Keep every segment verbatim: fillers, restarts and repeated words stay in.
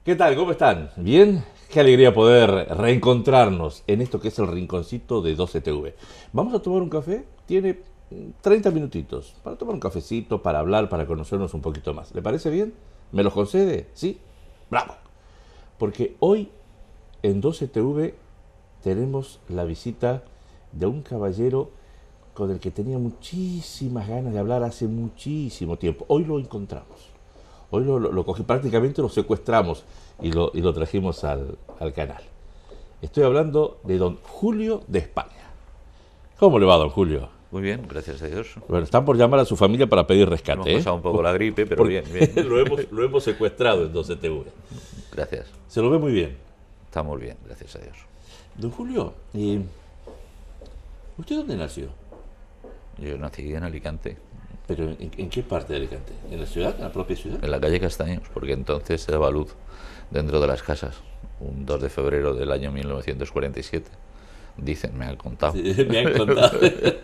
¿Qué tal? ¿Cómo están? ¿Bien? Qué alegría poder reencontrarnos en esto que es el rinconcito de doce T V. Vamos a tomar un café. Tiene mm, treinta minutitos para tomar un cafecito, para hablar, para conocernos un poquito más. ¿Le parece bien? ¿Me lo concede? ¿Sí? ¡Bravo! Porque hoy en doce T V tenemos la visita de un caballero con el que tenía muchísimas ganas de hablar hace muchísimo tiempo. Hoy lo encontramos. Hoy lo, lo, lo cogí, prácticamente lo secuestramos y lo, y lo trajimos al, al canal. Estoy hablando de don Julio de España. ¿Cómo le va, don Julio? Muy bien, gracias a Dios. Bueno, están por llamar a su familia para pedir Hemos rescate, ¿eh? pasado un poco Por, la gripe, pero por, bien, bien. lo, hemos, lo hemos secuestrado en doce T V. Gracias. Se lo ve muy bien. Estamos bien, gracias a Dios. Don Julio, eh, ¿usted dónde nació? Yo nací en Alicante, ¿Pero en, en qué parte de Alicante? ¿En la ciudad? ¿En la propia ciudad? en la calle Castaños, porque entonces se daba luz dentro de las casas. Un dos de febrero del año mil novecientos cuarenta y siete. Dicen, me han contado. Sí, me han contado.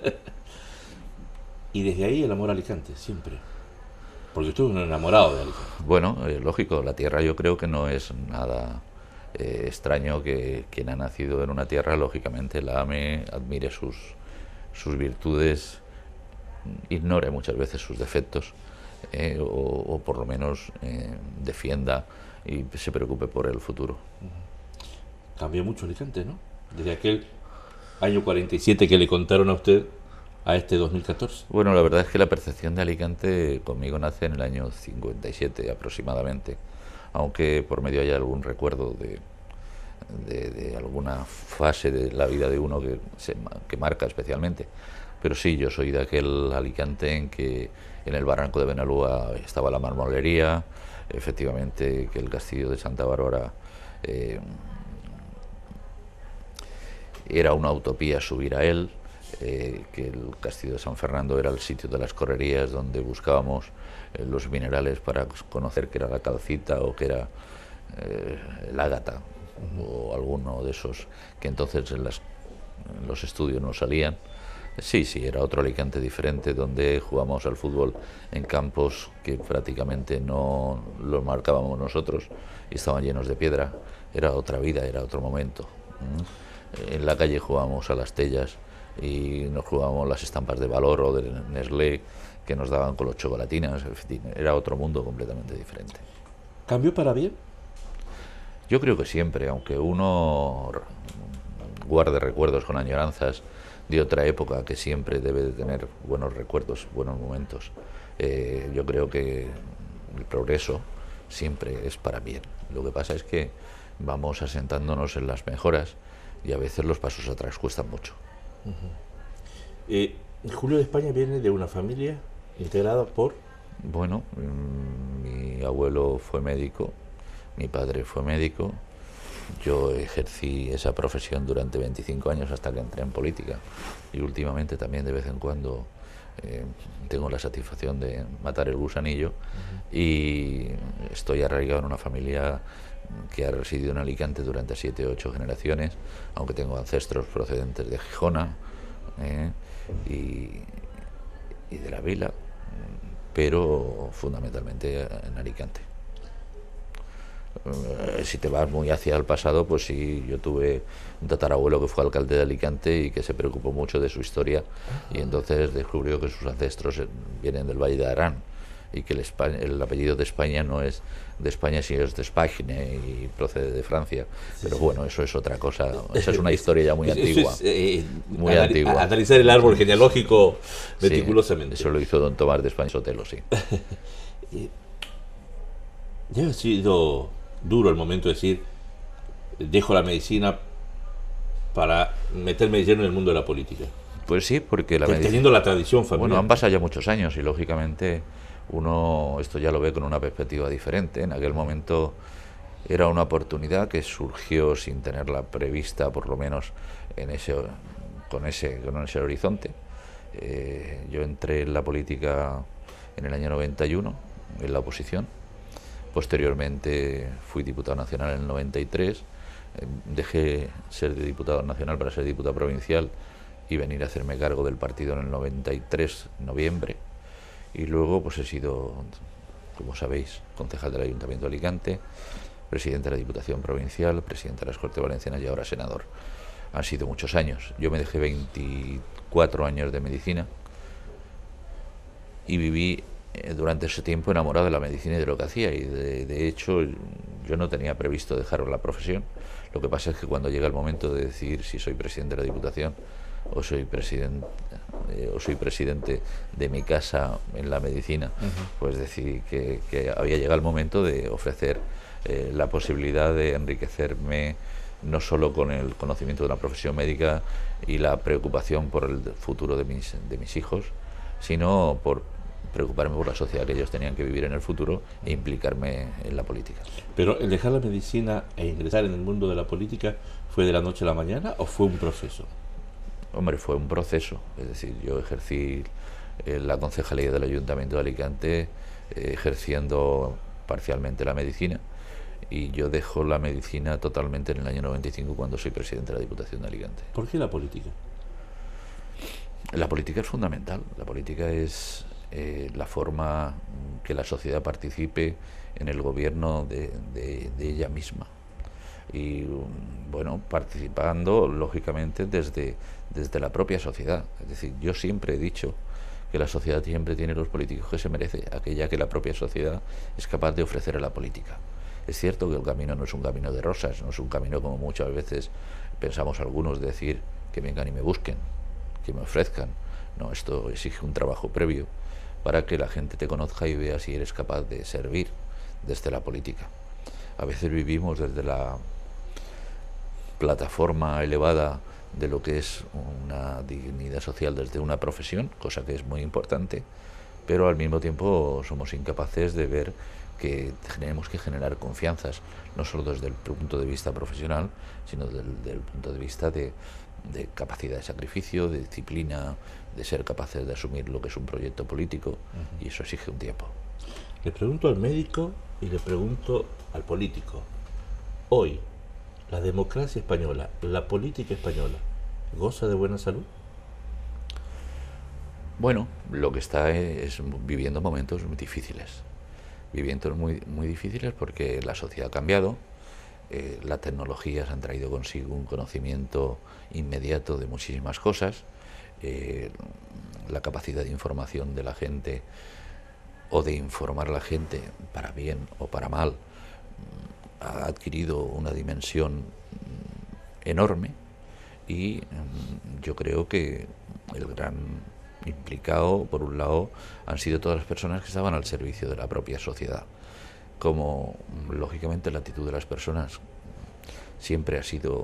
Y desde ahí el amor a Alicante, siempre. Porque usted es un enamorado de Alicante. Bueno, eh, lógico, la tierra yo creo que no es nada eh, extraño que quien ha nacido en una tierra, lógicamente, la ame, admire sus, sus virtudes, ignore muchas veces sus defectos, eh, o, o por lo menos eh, defienda y se preocupe por el futuro. Cambió mucho Alicante, ¿no? Desde aquel año cuarenta y siete que le contaron a usted a este dos mil catorce. Bueno, la verdad es que la percepción de Alicante conmigo nace en el año cincuenta y siete aproximadamente, aunque por medio haya algún recuerdo de, de, de alguna fase de la vida de uno que, se, que marca especialmente. Pero sí, yo soy de aquel Alicante en que en el barranco de Benalúa estaba la marmolería, efectivamente que el castillo de Santa Bárbara eh, era una utopía subir a él, eh, que el castillo de San Fernando era el sitio de las correrías donde buscábamos eh, los minerales para conocer qué era la calcita o qué era eh, el ágata, o alguno de esos que entonces en, las, en los estudios no salían. Sí, sí, era otro Alicante diferente, donde jugamos al fútbol en campos que prácticamente no los marcábamos nosotros y estaban llenos de piedra. Era otra vida, era otro momento. ¿Mm? En la calle jugábamos a las tellas y nos jugábamos las estampas de Valor o de Nestlé que nos daban con los chocolatinas. En fin, era otro mundo completamente diferente. ¿Cambió para bien? Yo creo que siempre, aunque uno guarde recuerdos con añoranzas de otra época que siempre debe de tener buenos recuerdos, buenos momentos, eh, yo creo que el progreso siempre es para bien. Lo que pasa es que vamos asentándonos en las mejoras y a veces los pasos atrás cuestan mucho. Eh, Julio de España viene de una familia integrada por... Bueno, mmm, mi abuelo fue médico, mi padre fue médico. Yo ejercí esa profesión durante veinticinco años hasta que entré en política y últimamente también de vez en cuando eh, tengo la satisfacción de matar el gusanillo. Uh-huh. Y estoy arraigado en una familia que ha residido en Alicante durante siete o ocho generaciones, aunque tengo ancestros procedentes de Gijona eh, y, y de la Vila, pero fundamentalmente en Alicante. Si te vas muy hacia el pasado, pues sí, yo tuve un tatarabuelo que fue alcalde de Alicante y que se preocupó mucho de su historia, y entonces descubrió que sus ancestros vienen del Valle de Arán y que el, España, el apellido de España no es de España, sino es de Espagne y procede de Francia. Pero bueno, eso es otra cosa, esa es una historia ya muy antigua. Es, eh, muy anal antigua. Analizar el árbol genealógico meticulosamente. Sí, eso lo hizo don Tomás de España Sotelo, sí. Ya ha sido duro el momento de decir, dejo la medicina para meterme lleno en el mundo de la política. Pues sí, porque la Teniendo medicina... la tradición familiar. Bueno, han pasado ya muchos años y lógicamente uno esto ya lo ve con una perspectiva diferente. En aquel momento era una oportunidad que surgió sin tenerla prevista, por lo menos en ese, con, ese, con ese horizonte. Eh, yo entré en la política en el año noventa y uno, en la oposición. Posteriormente fui diputado nacional en el noventa y tres, eh, dejé ser de diputado nacional para ser diputado provincial y venir a hacerme cargo del partido en el noventa y tres, noviembre, y luego pues he sido, como sabéis, concejal del Ayuntamiento de Alicante, presidente de la Diputación Provincial, presidente de las Cortes Valencianas y ahora senador. Han sido muchos años. Yo me dejé veinticuatro años de medicina y viví eh, durante ese tiempo enamorado de la medicina y de lo que hacía, y de, de hecho yo no tenía previsto dejar la profesión. Lo que pasa es que cuando llega el momento de decidir si soy presidente de la Diputación o soy presidente eh, o soy presidente de mi casa en la medicina, uh-huh. pues decidí que, que había llegado el momento de ofrecer eh, la posibilidad de enriquecerme no solo con el conocimiento de una profesión médica y la preocupación por el futuro de mis, de mis hijos, sino por preocuparme por la sociedad que ellos tenían que vivir en el futuro e implicarme en la política. Pero el dejar la medicina e ingresar en el mundo de la política, ¿fue de la noche a la mañana o fue un proceso? Hombre, fue un proceso. Es decir, yo ejercí eh, la concejalía del Ayuntamiento de Alicante eh, ejerciendo parcialmente la medicina, y yo dejo la medicina totalmente en el año noventa y cinco cuando soy presidente de la Diputación de Alicante. ¿Por qué la política? La política es fundamental. La política es eh, la forma que la sociedad participe en el gobierno de, de, de ella misma. Y bueno, participando lógicamente desde, desde la propia sociedad. Es decir, yo siempre he dicho que la sociedad siempre tiene los políticos que se merece, aquella que la propia sociedad es capaz de ofrecer a la política. Es cierto que el camino no es un camino de rosas, no es un camino como muchas veces pensamos algunos, de decir que vengan y me busquen, que me ofrezcan. No, esto exige un trabajo previo para que la gente te conozca y vea si eres capaz de servir desde la política. A veces vivimos desde la plataforma elevada de lo que es una dignidad social desde una profesión, cosa que es muy importante, pero al mismo tiempo somos incapaces de ver que tenemos que generar confianzas, no solo desde el punto de vista profesional, sino desde el, desde el punto de vista de, de capacidad de sacrificio, de disciplina, de ser capaces de asumir lo que es un proyecto político, uh-huh. y eso exige un tiempo. Le pregunto al médico y le pregunto al político. Hoy, ¿la democracia española, la política española, goza de buena salud? Bueno, lo que está es viviendo momentos muy difíciles. Viviendo muy, muy difíciles porque la sociedad ha cambiado, eh, las tecnologías han traído consigo un conocimiento inmediato de muchísimas cosas, eh, la capacidad de información de la gente o de informar a la gente para bien o para mal ha adquirido una dimensión enorme, y yo creo que el gran implicado, por un lado, han sido todas las personas que estaban al servicio de la propia sociedad. Como, lógicamente, la actitud de las personas siempre ha sido,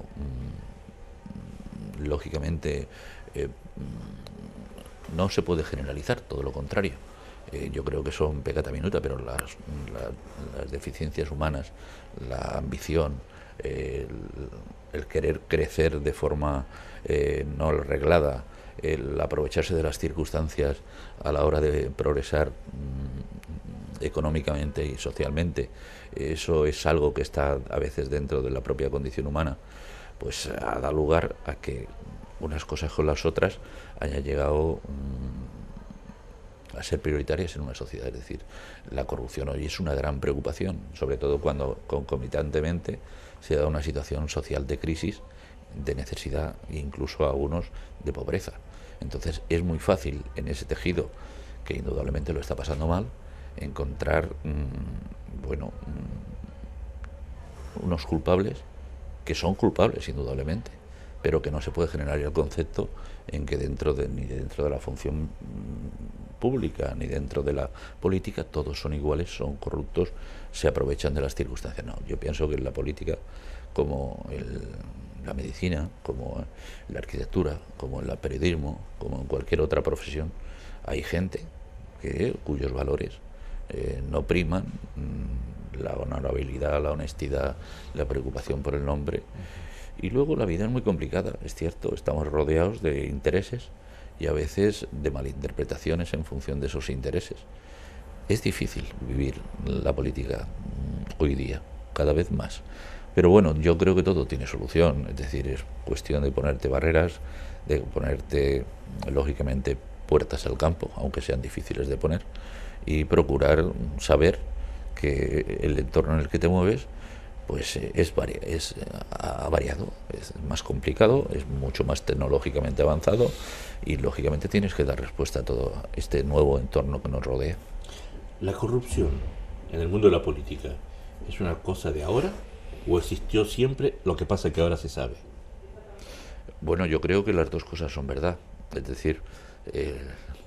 mmm, lógicamente, eh, no se puede generalizar, todo lo contrario. Eh, yo creo que son peccata minuta, pero las, la, las deficiencias humanas, la ambición, eh, el, el querer crecer de forma eh, no reglada, el aprovecharse de las circunstancias a la hora de progresar mmm, económicamente y socialmente, eso es algo que está a veces dentro de la propia condición humana, pues ha dado lugar a que unas cosas con las otras haya llegado mmm, a ser prioritarias en una sociedad. Es decir, la corrupción hoy es una gran preocupación, sobre todo cuando concomitantemente se da una situación social de crisis, de necesidad e incluso a algunos de pobreza. Entonces es muy fácil en ese tejido, que indudablemente lo está pasando mal, encontrar mmm, bueno mmm, unos culpables que son culpables indudablemente, pero que no se puede generar el concepto en que dentro de, ni dentro de la función mmm, pública ni dentro de la política todos son iguales, son corruptos, se aprovechan de las circunstancias. No, yo pienso que en la política, como el la medicina, como en la arquitectura, como en el periodismo, como en cualquier otra profesión, hay gente que, cuyos valores eh, no priman mmm, la honorabilidad, la honestidad, la preocupación por el nombre. Uh-huh. Y luego la vida es muy complicada, es cierto, estamos rodeados de intereses y a veces de malinterpretaciones en función de esos intereses. Es difícil vivir la política mmm, hoy día, cada vez más. Pero bueno, yo creo que todo tiene solución, es decir, es cuestión de ponerte barreras, de ponerte, lógicamente, puertas al campo, aunque sean difíciles de poner, y procurar saber que el entorno en el que te mueves pues eh, es, vari es eh, ha variado, es más complicado, es mucho más tecnológicamente avanzado y lógicamente tienes que dar respuesta a todo este nuevo entorno que nos rodea. ¿La corrupción en el mundo de la política es una cosa de ahora o existió siempre, lo que pasa que ahora se sabe? Bueno, yo creo que las dos cosas son verdad. Es decir, eh,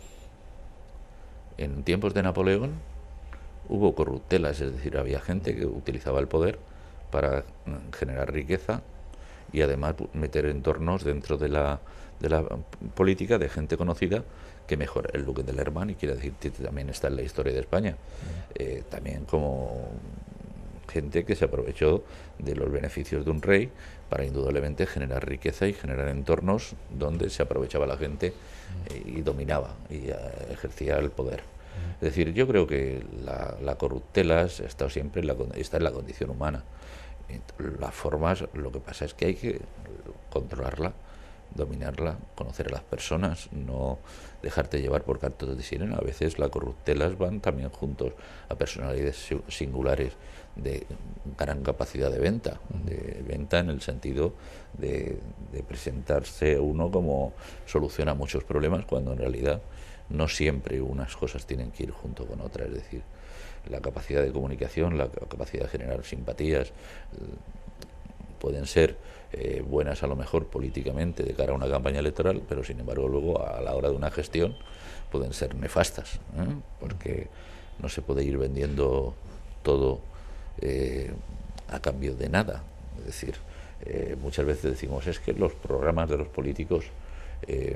en tiempos de Napoleón hubo corruptelas, es decir, había gente que utilizaba el poder para generar riqueza y además meter entornos dentro de la, de la política de gente conocida que mejor el duque de Lerma, y quiere decir que también está en la historia de España, eh, también como gente que se aprovechó de los beneficios de un rey para indudablemente generar riqueza y generar entornos donde se aprovechaba la gente eh, y dominaba y eh, ejercía el poder. Es decir, yo creo que la, la corruptela ha estado siempre en la, está en la condición humana. Las formas, lo que pasa es que hay que controlarla, dominarla, conocer a las personas, no dejarte llevar por cantos de sirena. A veces las corruptelas van también juntos a personalidades singulares de gran capacidad de venta, de venta en el sentido de, de presentarse uno como soluciona muchos problemas, cuando en realidad no siempre unas cosas tienen que ir junto con otras. Es decir, la capacidad de comunicación, la capacidad de generar simpatías, pueden ser eh, buenas a lo mejor políticamente de cara a una campaña electoral, pero sin embargo luego a la hora de una gestión pueden ser nefastas, ¿eh? Porque no se puede ir vendiendo todo eh, a cambio de nada. Es decir, eh, muchas veces decimos, es que los programas de los políticos eh,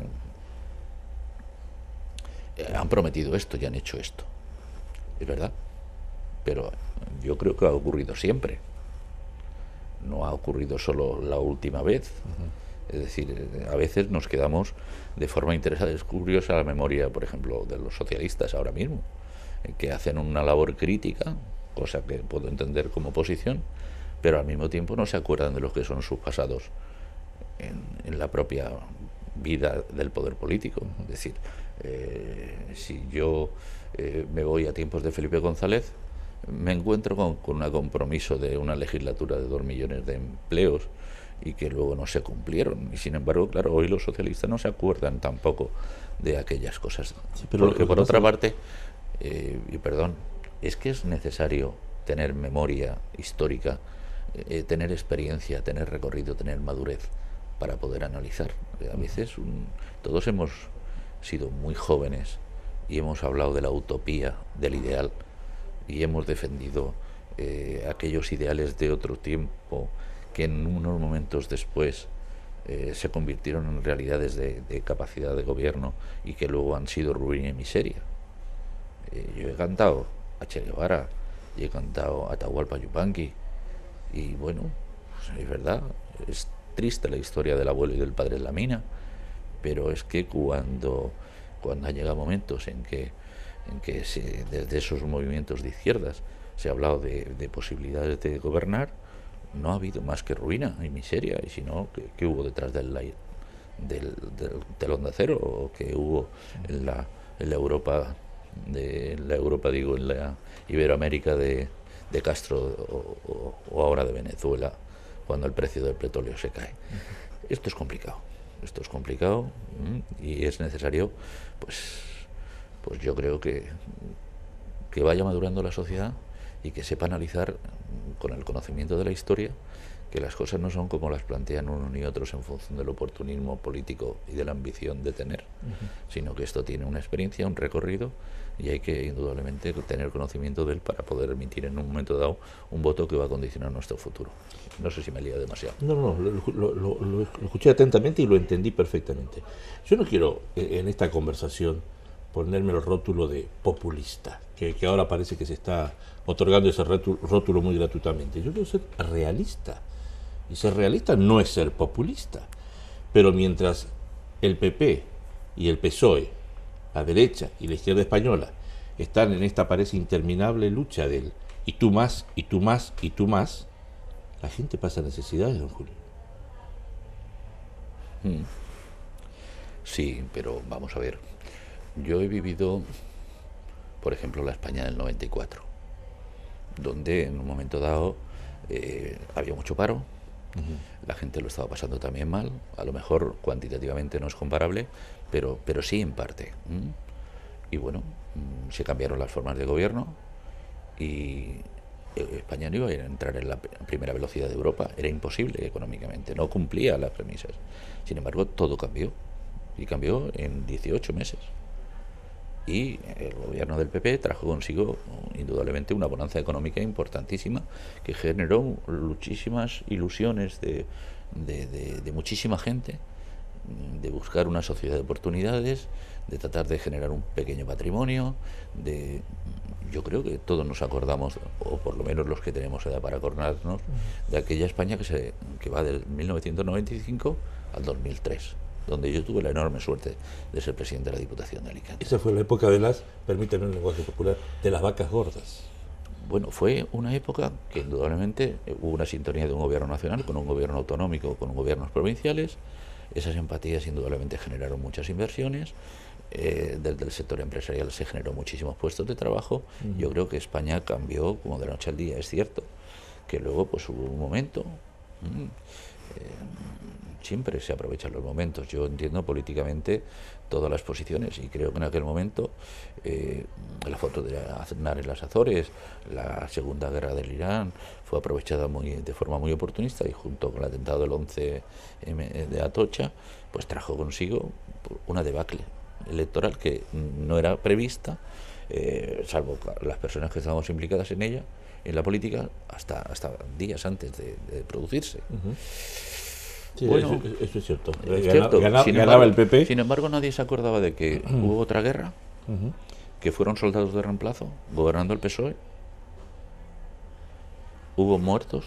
han prometido esto y han hecho esto. Es verdad, pero yo creo que ha ocurrido siempre. No ha ocurrido solo la última vez. Uh-huh. Es decir, a veces nos quedamos de forma interesada. Es curiosa la memoria, por ejemplo, de los socialistas ahora mismo, que hacen una labor crítica, cosa que puedo entender como oposición, pero al mismo tiempo no se acuerdan de lo que son sus pasados en, en la propia vida del poder político. Uh-huh. Es decir, eh, si yo eh, me voy a tiempos de Felipe González, me encuentro con, con un compromiso de una legislatura de dos millones de empleos y que luego no se cumplieron. Y sin embargo, claro, hoy los socialistas no se acuerdan tampoco de aquellas cosas. Sí, pero porque por otra parte, eh, y perdón, es que es necesario tener memoria histórica, eh, tener experiencia, tener recorrido, tener madurez para poder analizar. A veces un, todos hemos sido muy jóvenes y hemos hablado de la utopía, del ideal, y hemos defendido eh, aquellos ideales de otro tiempo que en unos momentos después eh, se convirtieron en realidades de, de capacidad de gobierno y que luego han sido ruina y miseria. Eh, yo he cantado a Che Guevara y he cantado a Atahualpa Yupanqui y bueno, pues es verdad, es triste la historia del abuelo y del padre de la mina, pero es que cuando, cuando han llegado momentos en que en que se, desde esos movimientos de izquierdas se ha hablado de, de posibilidades de gobernar, no ha habido más que ruina y miseria. Y si no, ¿qué, qué hubo detrás del, del, del telón de acero? ¿O qué hubo en la, en la Europa, de la Europa digo, en la Iberoamérica de, de Castro o, o, o ahora de Venezuela, cuando el precio del petróleo se cae? Esto es complicado, esto es complicado y es necesario, pues pues yo creo que, que vaya madurando la sociedad y que sepa analizar con el conocimiento de la historia que las cosas no son como las plantean unos ni otros en función del oportunismo político y de la ambición de tener, uh-huh. sino que esto tiene una experiencia, un recorrido, y hay que indudablemente tener conocimiento de él para poder emitir en un momento dado un voto que va a condicionar nuestro futuro. No sé si me lía demasiado. No, no, lo, lo, lo, lo escuché atentamente y lo entendí perfectamente. Yo no quiero en esta conversación ponerme el rótulo de populista, que, que ahora parece que se está otorgando ese rótulo, rótulo muy gratuitamente. Yo quiero ser realista, y ser realista no es ser populista, pero mientras el P P y el P S O E, la derecha y la izquierda española, están en esta parece interminable lucha del y tú más, y tú más, y tú más, la gente pasa necesidades, don Julio. Hmm. Sí, pero vamos a ver. Yo he vivido, por ejemplo, la España del noventa y cuatro, donde en un momento dado eh, había mucho paro, uh-huh. La gente lo estaba pasando también mal, a lo mejor cuantitativamente no es comparable, pero, pero sí en parte. ¿m? Y bueno, se cambiaron las formas de gobierno y España no iba a entrar en la primera velocidad de Europa, era imposible económicamente, no cumplía las premisas. Sin embargo, todo cambió, y cambió en dieciocho meses. Y el gobierno del P P trajo consigo indudablemente una bonanza económica importantísima que generó muchísimas ilusiones de, de, de, de muchísima gente, de buscar una sociedad de oportunidades, de tratar de generar un pequeño patrimonio, de yo creo que todos nos acordamos, o por lo menos los que tenemos edad para acordarnos, de aquella España que se que va del mil novecientos noventa y cinco al dos mil tres, donde yo tuve la enorme suerte de ser presidente de la Diputación de Alicante. Esa fue la época de las, permíteme un lenguaje popular, de las vacas gordas. Bueno, fue una época que indudablemente hubo una sintonía de un gobierno nacional con un gobierno autonómico, con gobiernos provinciales. Esas empatías indudablemente generaron muchas inversiones. Eh, desde el sector empresarial se generó muchísimos puestos de trabajo. Uh-huh. Yo creo que España cambió como de la noche al día. Es cierto que luego pues hubo un momento, mmm, eh, siempre se aprovechan los momentos. Yo entiendo políticamente todas las posiciones y creo que en aquel momento eh, la foto de Aznar en las Azores, la segunda guerra del Irán fue aprovechada muy, de forma muy oportunista, y junto con el atentado del once eme de Atocha pues trajo consigo una debacle electoral que no era prevista, eh, salvo las personas que estábamos implicadas en ella, en la política, hasta hasta días antes de, de producirse. Uh-huh. Sí, bueno, eso, eso es cierto. Es Gana, cierto. Ganaba, Sin ganaba embargo, el P P. Sin embargo, nadie se acordaba de que uh-huh. hubo otra guerra, uh-huh. que fueron soldados de reemplazo gobernando el P S O E. Hubo muertos,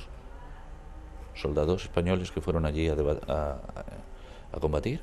soldados españoles que fueron allí a, a, a, a combatir.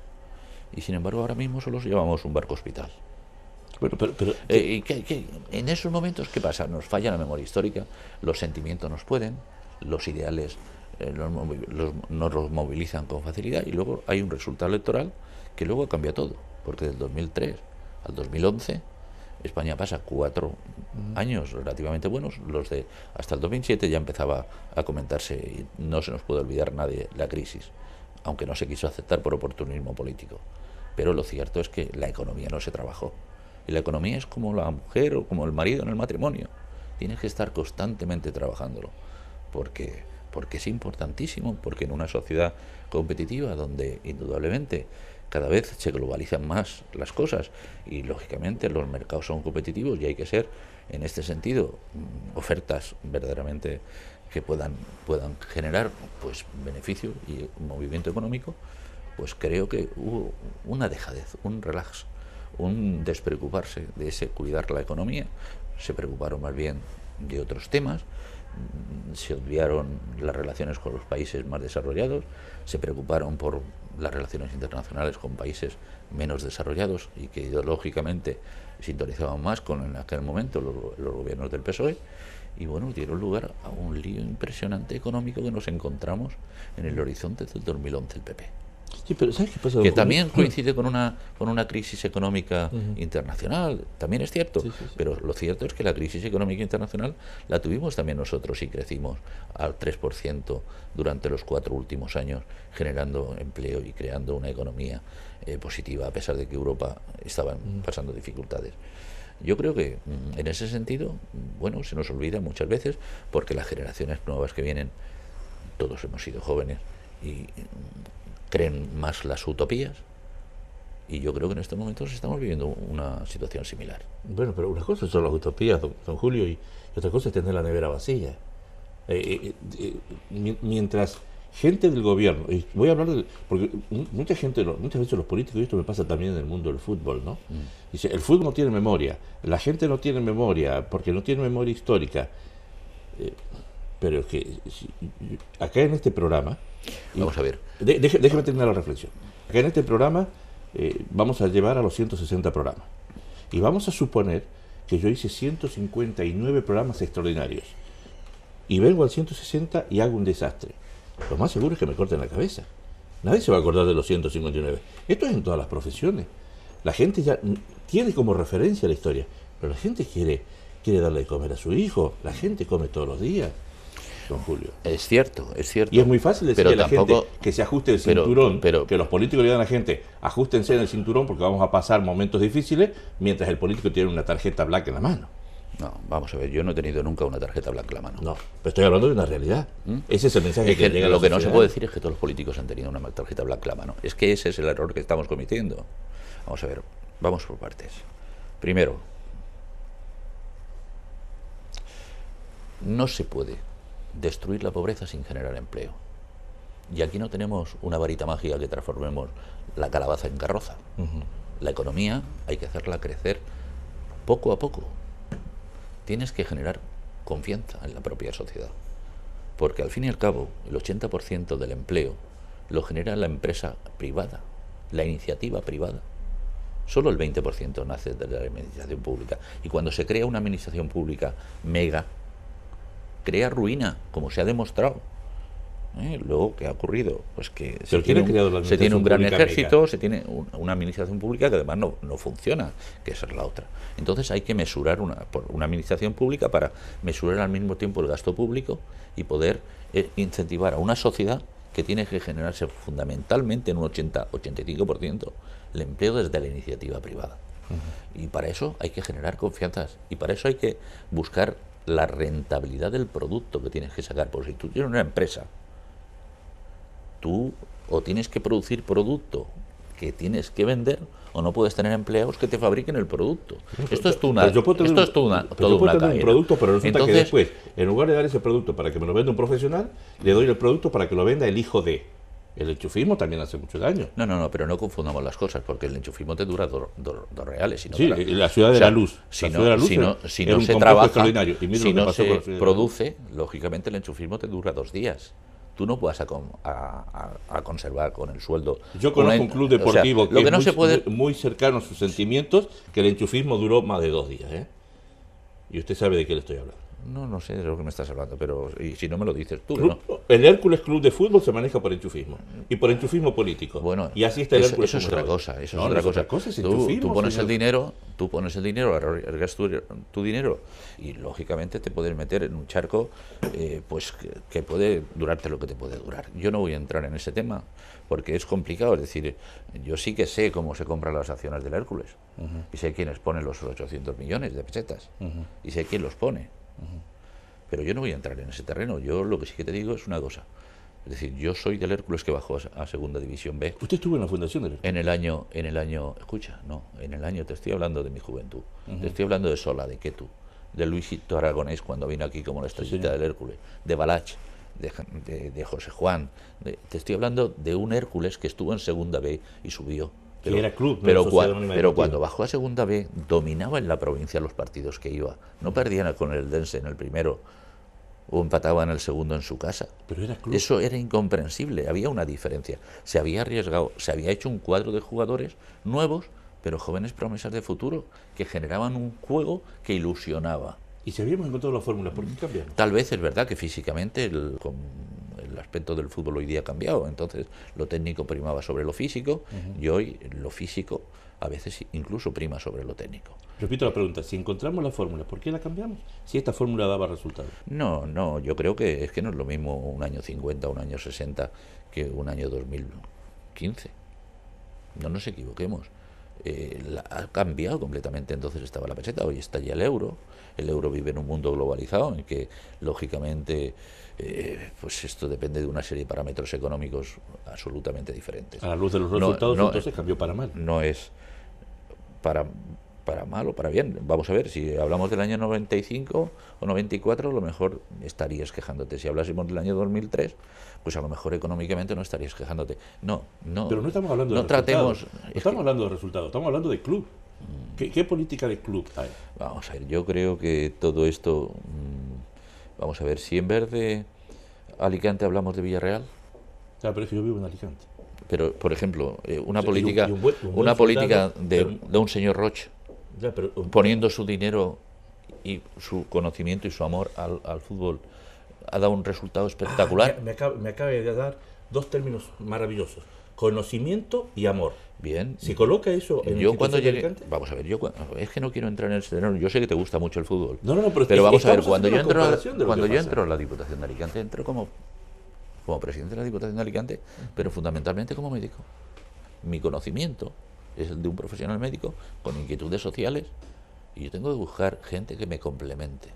Y sin embargo ahora mismo solo llevamos un barco hospital. Pero, pero, pero, eh, y que, que, en esos momentos, ¿qué pasa? Nos falla la memoria histórica, los sentimientos nos pueden, los ideales eh, los, los, nos los movilizan con facilidad, y luego hay un resultado electoral que luego cambia todo, porque del dos mil tres al dos mil once España pasa cuatro uh-huh. años relativamente buenos, los de hasta el dos mil siete ya empezaba a comentarse, y no se nos puede olvidar nadie la crisis, aunque no se quiso aceptar por oportunismo político. Pero lo cierto es que la economía no se trabajó. Y la economía es como la mujer o como el marido en el matrimonio. Tienes que estar constantemente trabajándolo, porque, porque es importantísimo, porque en una sociedad competitiva donde indudablemente cada vez se globalizan más las cosas y lógicamente los mercados son competitivos, y hay que ser, en este sentido, ofertas verdaderamente que puedan puedan generar pues beneficio y movimiento económico, pues creo que hubo una dejadez, un relax, un despreocuparse de ese cuidar la economía. Se preocuparon más bien de otros temas, se obviaron las relaciones con los países más desarrollados, se preocuparon por las relaciones internacionales con países menos desarrollados y que ideológicamente sintonizaban más con en aquel momento los, los gobiernos del P S O E. Y bueno, dieron lugar a un lío impresionante económico que nos encontramos en el horizonte del dos mil once el P P. Sí, pero ¿sabes qué pasa? Que también coincide con una con una crisis económica uh-huh. internacional, también es cierto, sí, sí, sí. Pero lo cierto es que la crisis económica internacional la tuvimos también nosotros y crecimos al tres por ciento durante los cuatro últimos años, generando empleo y creando una economía eh, positiva, a pesar de que Europa estaba uh-huh. pasando dificultades. Yo creo que en ese sentido, bueno, se nos olvida muchas veces, porque las generaciones nuevas que vienen, todos hemos sido jóvenes y creen más las utopías, y yo creo que en estos momentos estamos viviendo una situación similar. Bueno, pero una cosa son las utopías, don, don Julio, y otra cosa es tener la nevera vacía. Eh, eh, eh, mientras gente del gobierno, y voy a hablar de, porque mucha gente, muchas veces los políticos, y esto me pasa también en el mundo del fútbol, ¿no? Mm. Dice, el fútbol no tiene memoria, la gente no tiene memoria, porque no tiene memoria histórica. Eh, pero es que si, acá en este programa, vamos a ver, de, deje, déjeme terminar la reflexión. Acá en este programa eh, vamos a llevar a los ciento sesenta programas, y vamos a suponer que yo hice ciento cincuenta y nueve programas extraordinarios, y vengo al ciento sesenta y hago un desastre. Lo más seguro es que me corten la cabeza. Nadie se va a acordar de los ciento cincuenta y nueve. Esto es en todas las profesiones. La gente ya tiene como referencia la historia, pero la gente quiere, quiere darle de comer a su hijo. La gente come todos los días. don Julio. Es cierto, es cierto. Y es muy fácil decirle pero a la tampoco, gente que se ajuste el pero, cinturón, pero, que los políticos le digan a la gente, ajustense en el cinturón porque vamos a pasar momentos difíciles, mientras el político tiene una tarjeta black en la mano. No, vamos a ver, yo no he tenido nunca una tarjeta blanca en la mano. No, pero estoy hablando de una realidad. ¿Mm? Ese es el mensaje es que, que, que llega a lo la que no se puede decir es que todos los políticos han tenido una tarjeta blanca en la mano. Es que ese es el error que estamos cometiendo. Vamos a ver, vamos por partes. Primero, no se puede destruir la pobreza sin generar empleo. Y aquí no tenemos una varita mágica que transformemos la calabaza en carroza. Uh-huh. La economía hay que hacerla crecer poco a poco. Tienes que generar confianza en la propia sociedad. Porque al fin y al cabo, el ochenta por ciento del empleo lo genera la empresa privada, la iniciativa privada. Solo el veinte por ciento nace de la administración pública. Y cuando se crea una administración pública mega, crea ruina, como se ha demostrado. ¿Eh? Luego, ¿qué ha ocurrido? Pues que se tiene, un, se tiene un gran ejército, mega. se tiene un, una administración pública que además no, no funciona, que esa es la otra. Entonces hay que mesurar una, por una administración pública para mesurar al mismo tiempo el gasto público y poder eh, incentivar a una sociedad que tiene que generarse fundamentalmente en un ochenta a ochenta y cinco por ciento el empleo desde la iniciativa privada. Uh-huh. Y para eso hay que generar confianzas y para eso hay que buscar la rentabilidad del producto que tienes que sacar. Porque si tú tienes una empresa, tú o tienes que producir producto que tienes que vender o no puedes tener empleados que te fabriquen el producto. Pero, esto es una, esto un, es una, todo yo puedo una tener cadena. un producto, pero resulta Entonces, que después, en lugar de dar ese producto para que me lo venda un profesional, le doy el producto para que lo venda el hijo de. El enchufismo también hace mucho daño. No, no, no, pero no confundamos las cosas, porque el enchufismo te dura dos do, do reales. Si no sí, tra... la ciudad de o sea, la luz. Si la no, ciudad de la luz si no, si no se trabaja, si no se produce, lógicamente el enchufismo te dura dos días. Tú no vas a, a, a, a conservar con el sueldo. Yo conozco una, un club deportivo o sea, que, que que no es muy, se puede... muy, muy cercano a sus sentimientos, que el enchufismo duró más de dos días. ¿eh? Y usted sabe de qué le estoy hablando. No, no sé de lo que me estás hablando, pero y si no me lo dices tú, Club, ¿no? El Hércules Club de Fútbol se maneja por enchufismo y por enchufismo político. Bueno, y así está el eso, Hércules. Eso es otra cosa, eso no, es otra no cosa. Es otra cosa es tú, tú pones señor. el dinero, tú pones el dinero, arriesgas tu, tu dinero y lógicamente te puedes meter en un charco, eh, pues que, que puede durarte lo que te puede durar. Yo no voy a entrar en ese tema porque es complicado, es decir, yo sí que sé cómo se compran las acciones del Hércules uh-huh. y sé quiénes ponen los ochocientos millones de pesetas uh-huh. y sé quién los pone. Uh-huh. Pero yo no voy a entrar en ese terreno. Yo lo que sí que te digo es una cosa. Es decir, yo soy del Hércules que bajó a, a Segunda División B. ¿Usted estuvo en la fundación del Hércules? En el año, en el año, escucha, no, en el año, te estoy hablando de mi juventud. Uh-huh. Te estoy hablando de Sola, de Quetu, de Luisito Aragonés cuando vino aquí como la estrellita sí, del Hércules, de Balach, de, de, de José Juan. De, te estoy hablando de un Hércules que estuvo en Segunda B y subió. Pero, era club, no pero, cua, pero cuando bajó a Segunda B, dominaba en la provincia los partidos que iba. No perdían con el Dense en el primero o empataba en el segundo en su casa. Pero era club. Eso era incomprensible, había una diferencia. Se había arriesgado, se había hecho un cuadro de jugadores nuevos, pero jóvenes promesas de futuro, que generaban un juego que ilusionaba. Y si habíamos encontrado la fórmula, ¿por qué cambiaron? Tal vez es verdad que físicamente el, con el aspecto del fútbol hoy día ha cambiado, entonces lo técnico primaba sobre lo físico, uh-huh. y hoy lo físico a veces incluso prima sobre lo técnico. Repito la pregunta, si encontramos la fórmula, ¿por qué la cambiamos? Si esta fórmula daba resultados. No, no, yo creo que es que no es lo mismo un año cincuenta, un año sesenta que un año dos mil quince. No nos equivoquemos. Eh, la, ha cambiado completamente, entonces estaba la peseta, hoy está ya el euro. El euro vive en un mundo globalizado en que, lógicamente, eh, pues esto depende de una serie de parámetros económicos absolutamente diferentes. A la luz de los resultados, no, no, entonces cambió para mal. No es para, para mal o para bien. Vamos a ver, si hablamos del año noventa y cinco o noventa y cuatro, a lo mejor estarías quejándote. Si hablásemos del año dos mil tres, pues a lo mejor económicamente no estarías quejándote. No, no. Pero no estamos hablando no de tratemos, resultados. No estamos que, hablando de resultados, estamos hablando de club. ¿Qué, qué política de club hay? Vamos a ver, yo creo que todo esto... Mmm, vamos a ver, si en vez de Alicante hablamos de Villarreal... Claro, pero es que yo vivo en Alicante. Pero, por ejemplo, eh, una o sea, política, y un, y un buen, un una política soldado, de, pero, de un señor Roche, ya, pero, um, poniendo su dinero y su conocimiento y su amor al, al fútbol, ha dado un resultado espectacular. Ah, me, me, acaba, me acaba de dar dos términos maravillosos: conocimiento y amor. Bien. ¿Se coloca eso en Yo cuando llegué, Alicante? vamos a ver, yo es que no quiero entrar en el terreno. Yo sé que te gusta mucho el fútbol. No, no, no, pero, pero vamos a ver, estamos cuando yo haciendo entro, una a, comparación de lo cuando que yo pasa. entro a la Diputación de Alicante, entro como, como presidente de la Diputación de Alicante, pero fundamentalmente como médico. Mi conocimiento es el de un profesional médico con inquietudes sociales y yo tengo que buscar gente que me complemente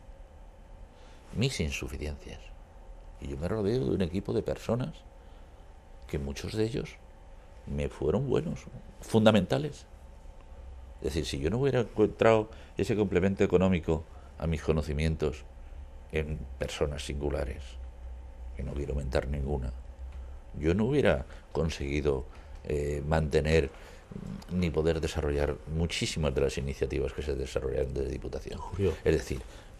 mis insuficiencias. Y yo me rodeo de un equipo de personas que muchos de ellos me fueron buenos, fundamentales. Es decir, si yo no hubiera encontrado ese complemento económico a mis conocimientos en personas singulares, que no quiero aumentar ninguna, yo no hubiera conseguido eh, mantener ni poder desarrollar muchísimas de las iniciativas que se desarrollaron desde Diputación. Julio. Es decir,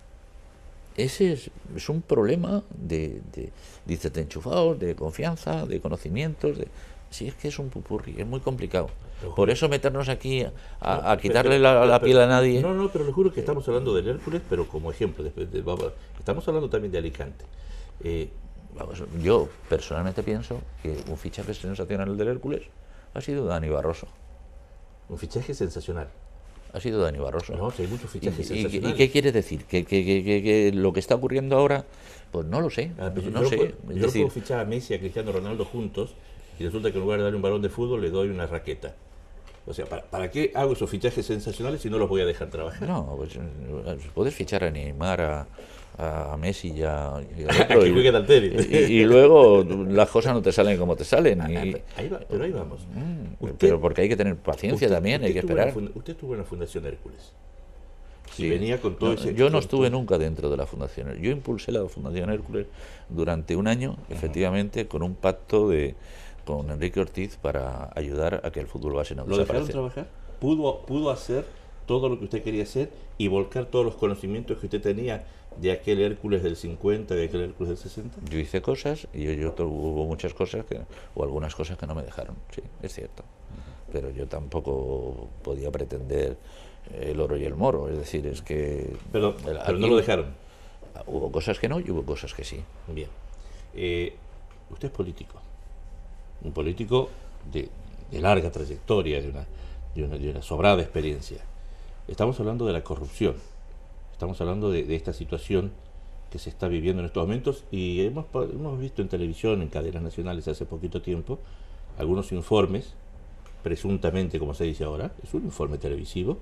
ese es, es un problema de, de, dices, de enchufados, de confianza, de conocimientos, de... Sí, es que es un pupurri, es muy complicado. Por eso meternos aquí a, a, a quitarle la, la piel a nadie. No, no, pero le juro que estamos hablando del Hércules, pero como ejemplo. Después de, estamos hablando también de Alicante. Eh, Vamos, yo personalmente pienso que un fichaje sensacional del Hércules ha sido Dani Barroso. Un fichaje sensacional. Ha sido Dani Barroso. No, si hay muchos fichajes ¿Y, sensacionales. ¿Y qué quiere decir? ¿Que, que, que, que, que lo que está ocurriendo ahora? Pues no lo sé. Ah, no yo sé. Puedo, es yo decir, puedo fichar a Messi y a Cristiano Ronaldo juntos y resulta que en lugar de darle un balón de fútbol le doy una raqueta. O sea, ¿para, ¿para qué hago esos fichajes sensacionales si no los voy a dejar trabajar? No, pues puedes fichar a Neymar, a, a Messi y a, y a otro, que y, jueguen al tenis. Y, y luego las cosas no te salen como te salen. Ah, y, ahí va, pero ahí vamos. Mm, Usted, pero porque hay que tener paciencia usted, también, usted hay que esperar. Funda, usted estuvo en la Fundación Hércules. Sí. Y venía con todo no, ese... yo no estuve nunca dentro de la Fundación. Yo impulsé la Fundación Hércules durante un año, uh-huh. efectivamente, con un pacto de con Enrique Ortiz para ayudar a que el fútbol base no desapareciera. ¿Lo dejaron trabajar? ¿Pudo, ¿Pudo hacer todo lo que usted quería hacer y volcar todos los conocimientos que usted tenía de aquel Hércules del cincuenta, de aquel Hércules del sesenta? Yo hice cosas y yo, yo hubo muchas cosas que, o algunas cosas que no me dejaron, sí, es cierto. Uh-huh. Pero yo tampoco podía pretender el oro y el moro, es decir, es que... Pero, el, pero no lo dejaron. Hubo cosas que no y hubo cosas que sí. Bien. Eh, usted es político, un político de, de larga trayectoria, de una, de, una, de una sobrada experiencia. Estamos hablando de la corrupción, estamos hablando de, de esta situación que se está viviendo en estos momentos y hemos, hemos visto en televisión, en cadenas nacionales hace poquito tiempo, algunos informes, presuntamente, como se dice ahora, es un informe televisivo,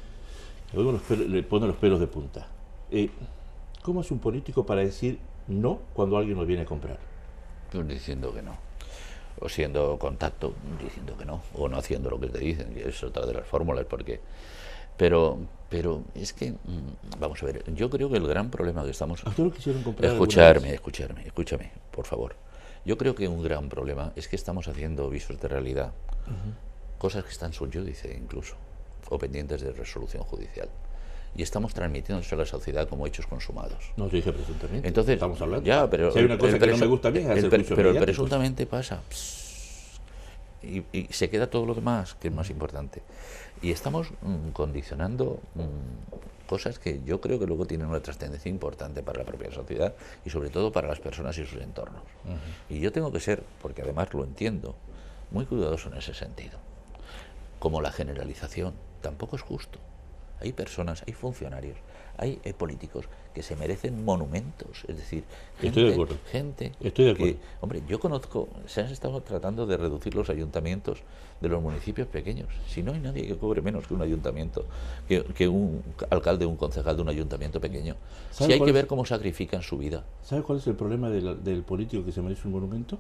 los pelos, le pone los pelos de punta. Eh, ¿Cómo es un político para decir no cuando alguien lo viene a comprar? Pues diciendo que no. O siendo contacto, diciendo que no. O no haciendo lo que te dicen. Que es otra de las fórmulas, porque... Pero, pero es que, vamos a ver, yo creo que el gran problema que estamos... ¿A usted lo quisieron comprar? Escucharme, escucharme, escúchame, por favor. Yo creo que un gran problema es que estamos haciendo visos de realidad. Uh-huh. Cosas que están subyúdice incluso, o pendientes de resolución judicial. Y estamos transmitiéndose a la sociedad como hechos consumados. No, yo dije presuntamente. Entonces, estamos hablando. Ya, pero si hay una cosa que no me gusta a mí es hacer el, juicio Pero mediático. el presuntamente pasa. Pss, y, y se queda todo lo demás, que es más importante. Y estamos mmm, condicionando mmm, cosas que yo creo que luego tienen una trascendencia importante para la propia sociedad y sobre todo para las personas y sus entornos. Uh-huh. Y yo tengo que ser, porque además lo entiendo, muy cuidadoso en ese sentido. Como la generalización tampoco es justo. Hay personas, hay funcionarios, hay eh, políticos que se merecen monumentos, es decir, gente, Estoy de acuerdo. gente Estoy de acuerdo. que, hombre, yo conozco, se han estado tratando de reducir los ayuntamientos de los municipios pequeños. Si no hay nadie que cobre menos que un ayuntamiento, que, que un alcalde o un concejal de un ayuntamiento pequeño. Si hay que ver cómo sacrifican su vida. ¿Sabe cuál es el problema de la, del político que se merece un monumento?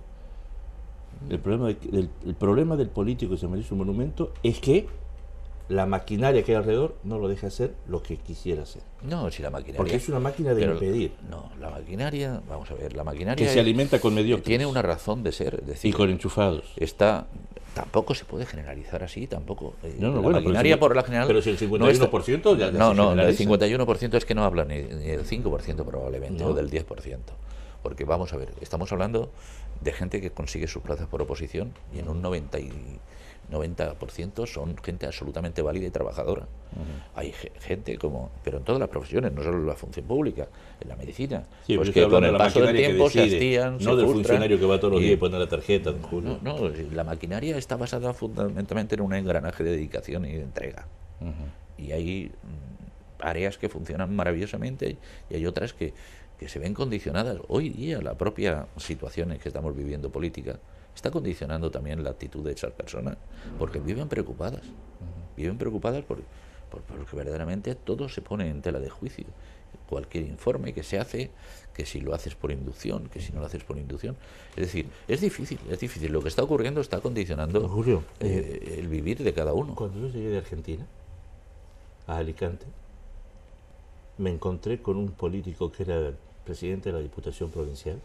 El problema, de, del, el problema del político que se merece un monumento es que la maquinaria que hay alrededor no lo deja hacer lo que quisiera hacer. No, si la maquinaria... Porque es una máquina de pero, impedir. No, la maquinaria, vamos a ver, la maquinaria... Que se alimenta con mediocres. Tiene una razón de ser, es decir... Y con enchufados. Está... Tampoco se puede generalizar así, tampoco. No, no, la bueno, maquinaria si, por la general... Pero si el cincuenta y uno por ciento no ya, está, ya No, se no, el cincuenta y uno por ciento es que no habla ni, ni del cinco por ciento probablemente, no. o del diez por ciento. Porque vamos a ver, estamos hablando de gente que consigue sus plazas por oposición y en un noventa y noventa por ciento son gente absolutamente válida y trabajadora. Uh-huh. Hay gente como, pero en todas las profesiones, no solo en la función pública, en la medicina, sí, pues que con el paso del tiempo decide, se hastían, no se del frustran, funcionario que va todos los días y pone la tarjeta, don Julio. No, no, la maquinaria está basada fundamentalmente en un engranaje de dedicación y de entrega. Uh-huh. Y hay áreas que funcionan maravillosamente y hay otras que, que se ven condicionadas. Hoy día la propia situación en que estamos viviendo política está condicionando también la actitud de esas personas, porque viven preocupadas, uh-huh. viven preocupadas por, por, porque verdaderamente todo se pone en tela de juicio. Cualquier informe que se hace, que si lo haces por inducción, que si no lo haces por inducción. Es decir, es difícil, es difícil. Lo que está ocurriendo está condicionando Julio, eh, eh, el vivir de cada uno. Cuando yo llegué de Argentina a Alicante, me encontré con un político que era el presidente de la Diputación Provincial,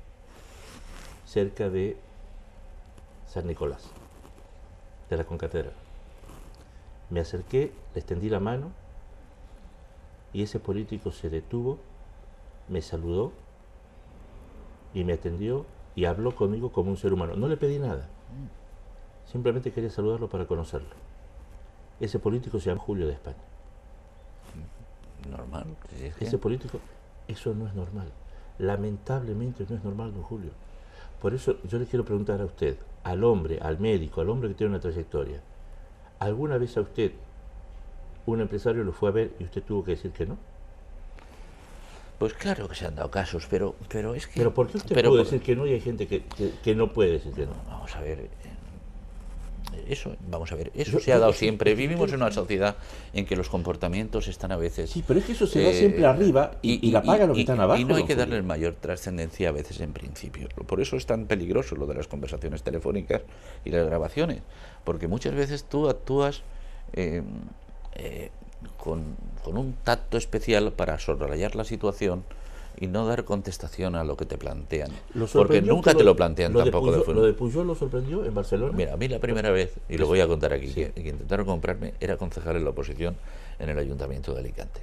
cerca de San Nicolás, de la Concatedral. Me acerqué, le extendí la mano y ese político se detuvo, me saludó y me atendió y habló conmigo como un ser humano. No le pedí nada, simplemente quería saludarlo para conocerlo. Ese político se llama Julio de España. Normal. Sí, sí. Ese político, eso no es normal. Lamentablemente no es normal, don Julio. Por eso yo le quiero preguntar a usted, al hombre, al médico, al hombre que tiene una trayectoria, ¿alguna vez a usted un empresario lo fue a ver y usted tuvo que decir que no? Pues claro que se han dado casos, pero, pero es que... ¿Pero por qué usted pero puede por... decir que no y hay gente que, que, que no puede decir que no? Vamos a ver... Eso, vamos a ver, eso yo, se ha dado yo, siempre. Yo, yo, Vivimos en una sociedad en que los comportamientos están a veces... Sí, pero es que eso se eh, da siempre arriba y, y, y la pagan los que están abajo. Y no hay que darle mayor trascendencia a veces en principio. Por eso es tan peligroso lo de las conversaciones telefónicas y las grabaciones, porque muchas veces tú actúas eh, eh, con, con un tacto especial para soslayar la situación y no dar contestación a lo que te plantean, porque nunca te lo plantean lo tampoco. De de ¿Lo de Pujol lo sorprendió en Barcelona? Mira, a mí la primera vez, y lo voy a contar aquí, sí. que, que intentaron comprarme, era concejal en la oposición en el Ayuntamiento de Alicante.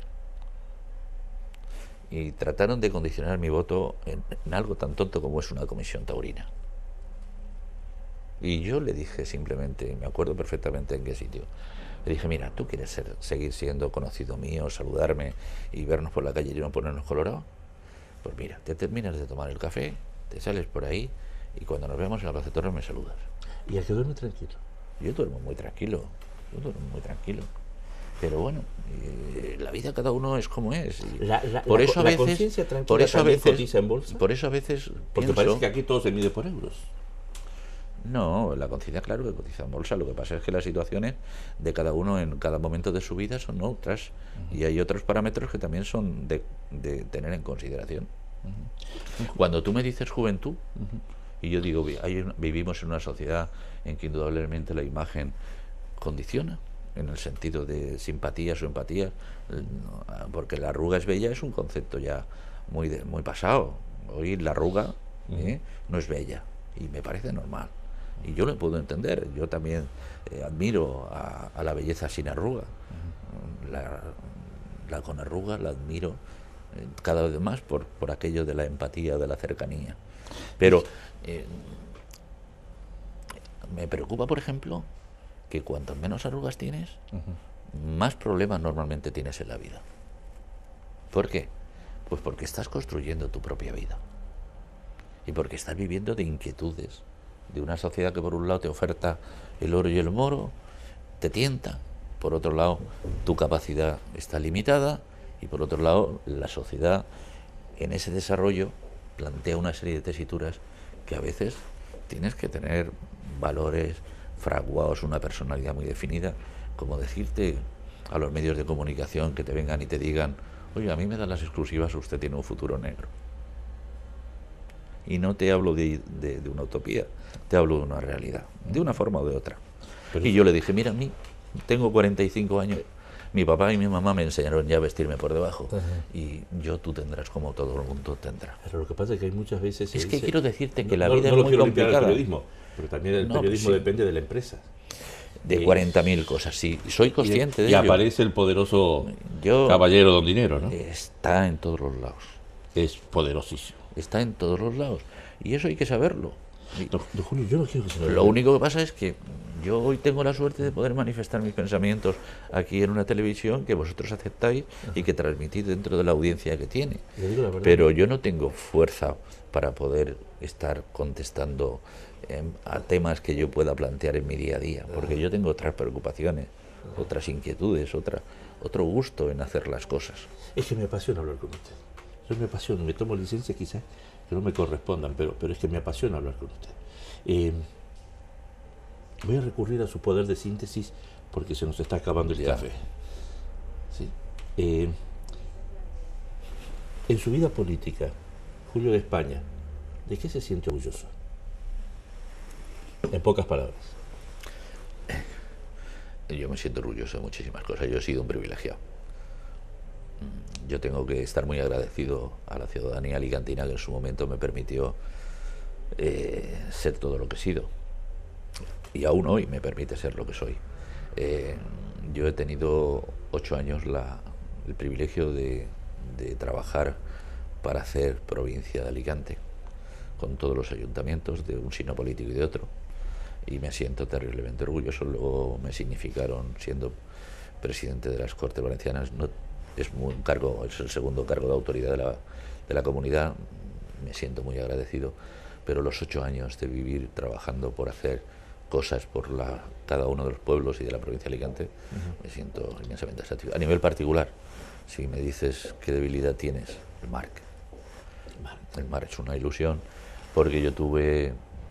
Y trataron de condicionar mi voto en, en algo tan tonto como es una comisión taurina. Y yo le dije simplemente, me acuerdo perfectamente en qué sitio, le dije, mira, ¿tú quieres ser, seguir siendo conocido mío, saludarme y vernos por la calle y no ponernos colorados? Pues mira, te terminas de tomar el café, te sales por ahí y cuando nos vemos en la Plaza de Toros me saludas. ¿Y a que duerme tranquilo? Yo duermo muy tranquilo, yo duermo muy tranquilo. Pero bueno, eh, la vida cada uno es como es. La, la, por la, eso a la veces, conciencia tranquila por eso a veces, cotiza en bolsa. Por eso a veces Porque pienso, parece que aquí todo se mide por euros. No, la conciencia claro que cotiza en bolsa. Lo que pasa es que las situaciones de cada uno en cada momento de su vida son otras. Uh-huh. Y hay otros parámetros que también son de, de tener en consideración. Uh-huh. Cuando tú me dices juventud, uh-huh. y yo digo, hay una, vivimos en una sociedad en que indudablemente la imagen condiciona, en el sentido de simpatías o empatías, porque la arruga es bella es un concepto ya muy, de, muy pasado. Hoy la arruga uh-huh. ¿eh? no es bella y me parece normal. Y yo lo puedo entender, yo también eh, admiro a, a la belleza sin arruga, uh-huh. la, la con arruga la admiro eh, cada vez más por, por aquello de la empatía, de la cercanía. Pero eh, me preocupa, por ejemplo, que cuanto menos arrugas tienes, uh-huh. más problemas normalmente tienes en la vida. ¿Por qué? Pues porque estás construyendo tu propia vida y porque estás viviendo de inquietudes, de una sociedad que por un lado te oferta el oro y el moro, te tienta, por otro lado tu capacidad está limitada y por otro lado la sociedad en ese desarrollo plantea una serie de tesituras que a veces tienes que tener valores fraguados, una personalidad muy definida, como decirte a los medios de comunicación que te vengan y te digan, oye, a mí me dan las exclusivas, usted tiene un futuro negro. Y no te hablo de, de, de una utopía, te hablo de una realidad, de una forma o de otra. Pero y yo le dije, mira, a mí tengo cuarenta y cinco años, mi papá y mi mamá me enseñaron ya a vestirme por debajo, uh-huh. y yo tú tendrás como todo el mundo tendrá. Pero lo que pasa es que hay muchas veces... Es que dice, quiero decirte que la no, vida no es muy complicada. El periodismo, pero también el no, periodismo pues sí. depende de la empresa. De cuarenta mil cosas, sí. Soy consciente y, de y ello. Y aparece el poderoso yo, caballero don dinero, ¿no? Está en todos los lados. Es poderosísimo. Está en todos los lados. Y eso hay que saberlo. Don, don Julio, yo no quiero que se me Lo olvide. único que pasa es que yo hoy tengo la suerte de poder manifestar mis pensamientos aquí en una televisión que vosotros aceptáis y que transmitís dentro de la audiencia que tiene. Le digo la verdad. Pero yo no tengo fuerza para poder estar contestando eh, a temas que yo pueda plantear en mi día a día, porque yo tengo otras preocupaciones, otras inquietudes, otra, otro gusto en hacer las cosas. Es que me apasiona hablar con usted. Yo me apasiona, me tomo licencias quizás que no me correspondan, pero, pero es que me apasiona hablar con usted. Eh, voy a recurrir a su poder de síntesis porque se nos está acabando el Ya. café. ¿Sí? Eh, en su vida política, Julio de España, ¿de qué se siente orgulloso? En pocas palabras. Yo me siento orgulloso de muchísimas cosas. Yo he sido un privilegiado. Yo tengo que estar muy agradecido a la ciudadanía alicantina que en su momento me permitió eh, ser todo lo que he sido. Y aún hoy me permite ser lo que soy. Eh, yo he tenido ocho años la, el privilegio de, de trabajar para hacer provincia de Alicante, con todos los ayuntamientos de un signo político y de otro. Y me siento terriblemente orgulloso. Luego me significaron, siendo presidente de las Cortes Valencianas, no, es un cargo, es el segundo cargo de autoridad de la, de la comunidad, me siento muy agradecido, pero los ocho años de vivir trabajando por hacer cosas por la, cada uno de los pueblos y de la provincia de Alicante, uh-huh. me siento inmensamente satisfecho. A nivel particular, si me dices qué debilidad tienes, el mar. El mar es una ilusión, porque yo tuve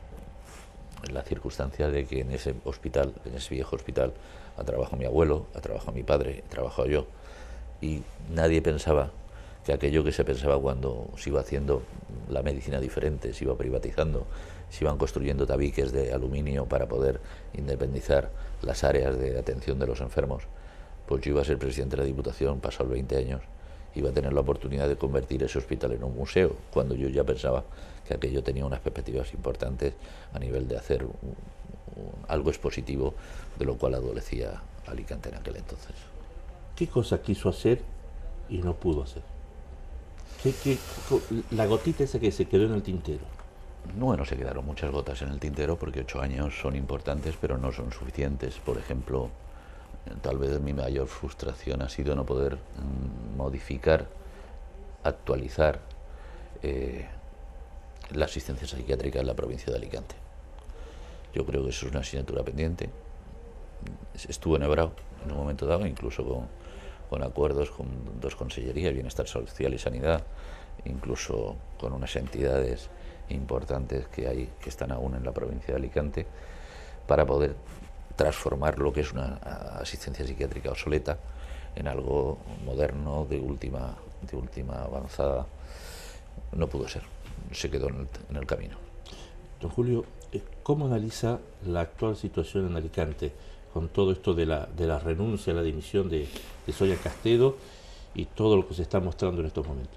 la circunstancia de que en ese hospital, en ese viejo hospital, ha trabajado mi abuelo, ha trabajado mi padre, he trabajado yo, y nadie pensaba que aquello que se pensaba cuando se iba haciendo la medicina diferente, se iba privatizando, se iban construyendo tabiques de aluminio para poder independizar las áreas de atención de los enfermos, pues yo iba a ser presidente de la Diputación, pasados veinte años, iba a tener la oportunidad de convertir ese hospital en un museo, cuando yo ya pensaba que aquello tenía unas perspectivas importantes a nivel de hacer un, un, algo expositivo, de lo cual adolecía Alicante en aquel entonces. ¿Qué cosa quiso hacer y no pudo hacer? ¿Qué, qué, la gotita esa que se quedó en el tintero? Bueno, se quedaron muchas gotas en el tintero porque ocho años son importantes, pero no son suficientes. Por ejemplo, tal vez mi mayor frustración ha sido no poder mmm, modificar, actualizar eh, la asistencia psiquiátrica en la provincia de Alicante. Yo creo que eso es una asignatura pendiente. Estuvo enhebrado en un momento dado, incluso con, con acuerdos con dos consellerías, Bienestar Social y Sanidad, incluso con unas entidades importantes que hay, que están aún en la provincia de Alicante, para poder transformar lo que es una asistencia psiquiátrica obsoleta en algo moderno, de última, de última avanzada. No pudo ser, se quedó en el, en el camino. Don Julio, ¿cómo analiza la actual situación en Alicante con todo esto de la, de la renuncia, la dimisión de, de Sonia Castedo y todo lo que se está mostrando en estos momentos?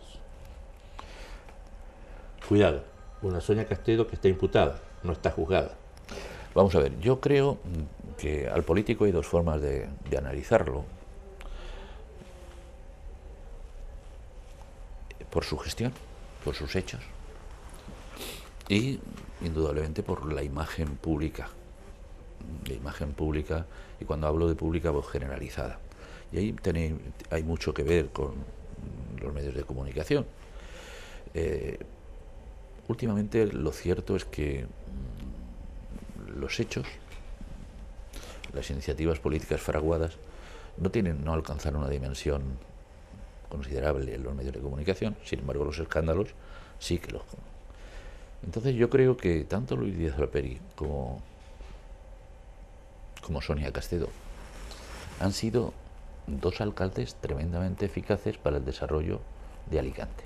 Cuidado, una Sonia Castedo que está imputada, no está juzgada. Vamos a ver, yo creo que al político hay dos formas de, de analizarlo. Por su gestión, por sus hechos y, indudablemente, por la imagen pública. La imagen pública, y cuando hablo de pública, pues generalizada. Y ahí tenéis, hay mucho que ver con los medios de comunicación. Eh, últimamente lo cierto es que los hechos, las iniciativas políticas fraguadas, no tienen, no alcanzan una dimensión considerable en los medios de comunicación. Sin embargo, los escándalos sí que los... Entonces yo creo que tanto Luis Díaz Alperi como, como Sonia Castedo han sido dos alcaldes tremendamente eficaces para el desarrollo de Alicante.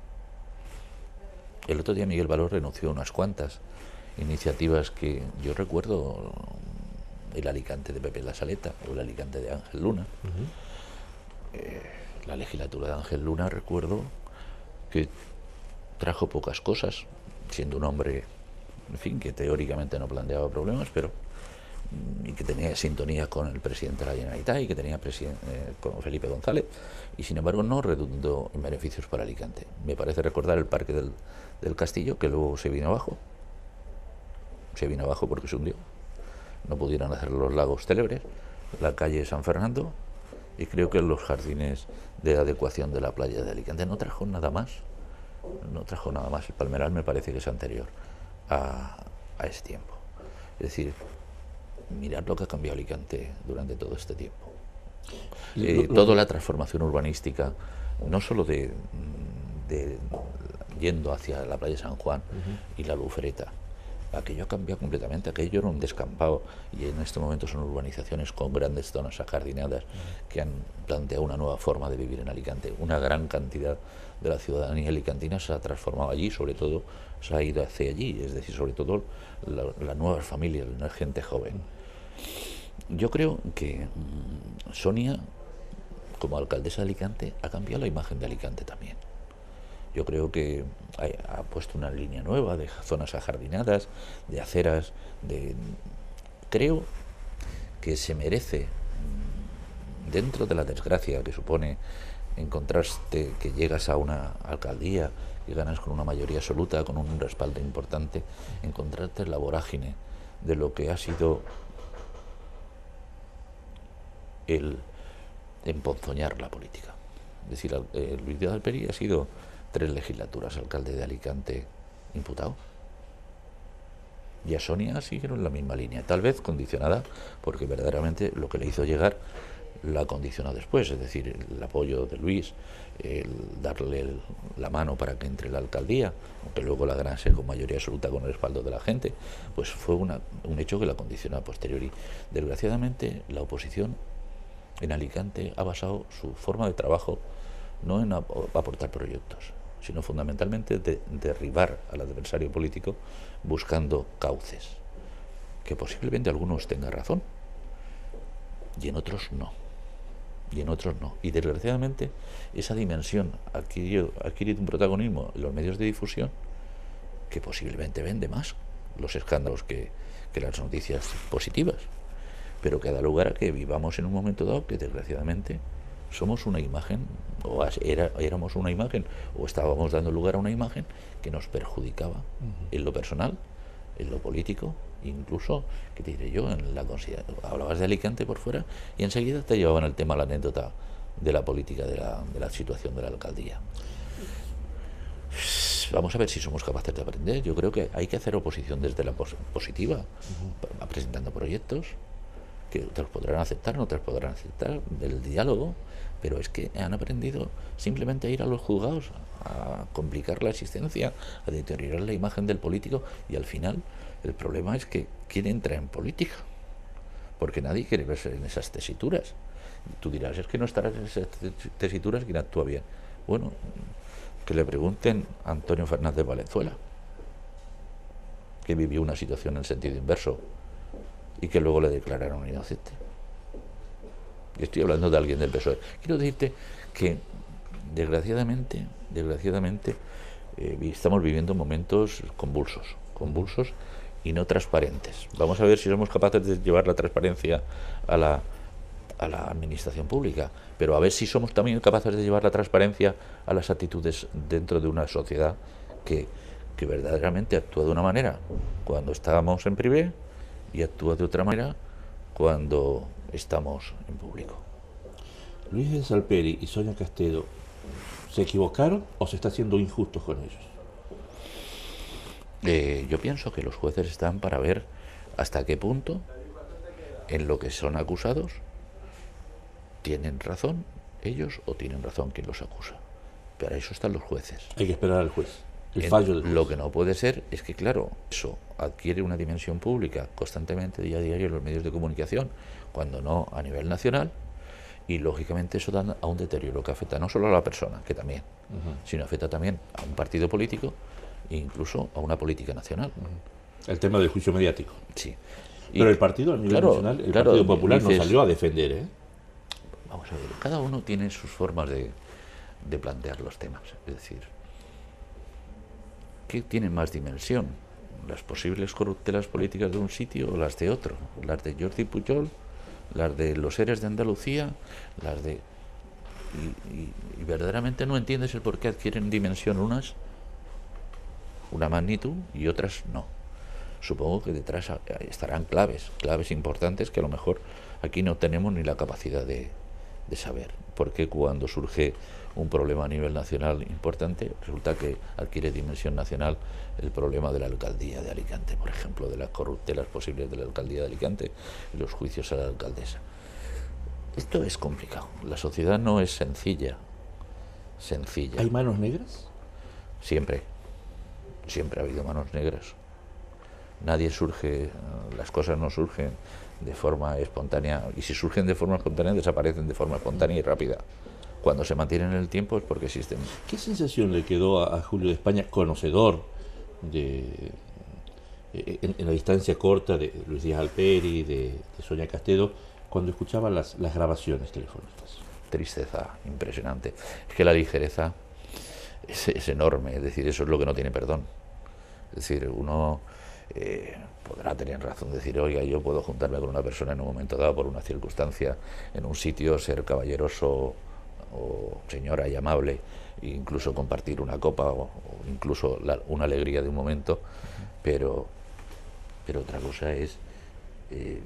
El otro día Miguel Valor renunció a unas cuantas iniciativas que yo recuerdo, el Alicante de Pepe La Saleta o el Alicante de Ángel Luna. Uh-huh. eh, la legislatura de Ángel Luna, recuerdo que trajo pocas cosas, siendo un hombre, en fin, que teóricamente no planteaba problemas, pero y que tenía sintonía con el presidente de la Generalitat y que tenía eh, con Felipe González, y sin embargo no redundó en beneficios para Alicante. Me parece recordar el Parque del, del Castillo, que luego se vino abajo, se vino abajo porque se hundió. No pudieron hacer los lagos célebres, la calle San Fernando, y creo que los jardines de adecuación de la playa de Alicante. No trajo nada más, no trajo nada más. El Palmeral me parece que es anterior a, a ese tiempo. Es decir, mirad lo que ha cambiado Alicante durante todo este tiempo. Eh, toda la transformación urbanística, no solo de, de yendo hacia la playa de San Juan uh-huh. y la Lucereta, aquello ha cambiado completamente. Aquello era un descampado y en este momento son urbanizaciones con grandes zonas ajardinadas uh-huh. que han planteado una nueva forma de vivir en Alicante. Una gran cantidad de la ciudadanía alicantina se ha transformado allí, sobre todo se ha ido hacia allí, es decir, sobre todo la, las nuevas familias, la gente joven. Yo creo que mmm, Sonia, como alcaldesa de Alicante, ha cambiado la imagen de Alicante también. Yo creo que ha, ha puesto una línea nueva de zonas ajardinadas, de aceras, de... Creo que se merece, dentro de la desgracia que supone encontrarte que llegas a una alcaldía y ganas con una mayoría absoluta, con un respaldo importante, encontrarte en la vorágine de lo que ha sido el emponzoñar la política. Es decir, eh, Luis Díaz Alperi ha sido tres legislaturas alcalde de Alicante imputado. Y a Sonia siguieron la misma línea, tal vez condicionada, porque verdaderamente lo que le hizo llegar la condicionó después, es decir, el apoyo de Luis, el darle el, la mano para que entre la alcaldía, aunque luego la ganase con mayoría absoluta con el respaldo de la gente, pues fue una, un hecho que la condicionó a posteriori. Desgraciadamente, la oposición en Alicante ha basado su forma de trabajo no en aportar proyectos, sino fundamentalmente de derribar al adversario político buscando cauces, que posiblemente algunos tengan razón y en otros no, y en otros no. Y desgraciadamente esa dimensión ha adquirido, ha adquirido un protagonismo en los medios de difusión que posiblemente vende más los escándalos que, que las noticias positivas, pero que da lugar a que vivamos en un momento dado que desgraciadamente somos una imagen, o era, éramos una imagen, o estábamos dando lugar a una imagen que nos perjudicaba uh-huh. en lo personal, en lo político, incluso, ¿qué te diré yo? En la hablabas de Alicante por fuera y enseguida te llevaban el tema, la anécdota de la política, de la, de la situación de la alcaldía. Vamos a ver si somos capaces de aprender. Yo creo que hay que hacer oposición desde la pos positiva, uh-huh. presentando proyectos que otros podrán aceptar, no otros podrán aceptar, del diálogo, pero es que han aprendido simplemente a ir a los juzgados, a complicar la existencia, a deteriorar la imagen del político, y al final el problema es que ¿quién entra en política? Porque nadie quiere verse en esas tesituras. Tú dirás, es que no estarás en esas tesituras quien actúa bien. Bueno, que le pregunten a Antonio Fernández Valenzuela, que vivió una situación en sentido inverso y que luego le declararon inocente. Y estoy hablando de alguien del P S O E. Quiero decirte que desgraciadamente, desgraciadamente eh, estamos viviendo momentos convulsos, convulsos y no transparentes. Vamos a ver si somos capaces de llevar la transparencia a la, a la administración pública, pero a ver si somos también capaces de llevar la transparencia a las actitudes dentro de una sociedad que, que verdaderamente actúa de una manera cuando estábamos en privé y actúa de otra manera cuando estamos en público. Luis Díaz Alperi y Sonia Castedo, ¿se equivocaron o se está siendo injustos con ellos? Eh, yo pienso que los jueces están para ver hasta qué punto en lo que son acusados tienen razón ellos o tienen razón quien los acusa. Para eso están los jueces. Hay que esperar al juez. El En, fallo del juez. Lo que no puede ser es que, claro, eso adquiere una dimensión pública constantemente día a día en los medios de comunicación, cuando no a nivel nacional, y lógicamente eso da a un deterioro que afecta no solo a la persona, que también, uh-huh. sino afecta también a un partido político e incluso a una política nacional. Uh-huh. El tema del juicio mediático. Sí. Y, pero el partido a nivel claro, nacional, el claro, Partido Popular dices, no salió a defender, ¿eh? Vamos a ver, cada uno tiene sus formas de, de plantear los temas, es decir, ¿qué tienen más dimensión? ¿Las posibles corruptelas políticas de un sitio o las de otro? ¿Las de Jordi Pujol? ¿Las de los seres de Andalucía? ¿Las de...? Y, y, y verdaderamente no entiendes el por qué adquieren dimensión unas, una magnitud, y otras no. supongo que detrás estarán claves, claves importantes que a lo mejor aquí no tenemos ni la capacidad de, de saber. Porque cuando surge un problema a nivel nacional importante, resulta que adquiere dimensión nacional el problema de la alcaldía de Alicante, por ejemplo, de las corruptelas posibles de la alcaldía de Alicante y los juicios a la alcaldesa. Esto es complicado. La sociedad no es sencilla. Sencilla. ¿Hay manos negras? Siempre. Siempre ha habido manos negras. Nadie surge, las cosas no surgen de forma espontánea, y si surgen de forma espontánea desaparecen de forma espontánea y rápida. Cuando se mantienen en el tiempo es porque existen. ¿Qué sensación le quedó a, a Julio de España, conocedor de, en, en la distancia corta de Luis Díaz Alperi, de, de Sonia Castedo, cuando escuchaba las, las grabaciones telefónicas? Tristeza impresionante. Es que la ligereza es, es enorme, es decir, eso es lo que no tiene perdón. Es decir, uno eh, podrá tener razón de decir, oiga, yo puedo juntarme con una persona en un momento dado por una circunstancia, en un sitio, ser caballeroso o señora y amable, e incluso compartir una copa o, o incluso la, una alegría de un momento, pero, pero otra cosa es eh,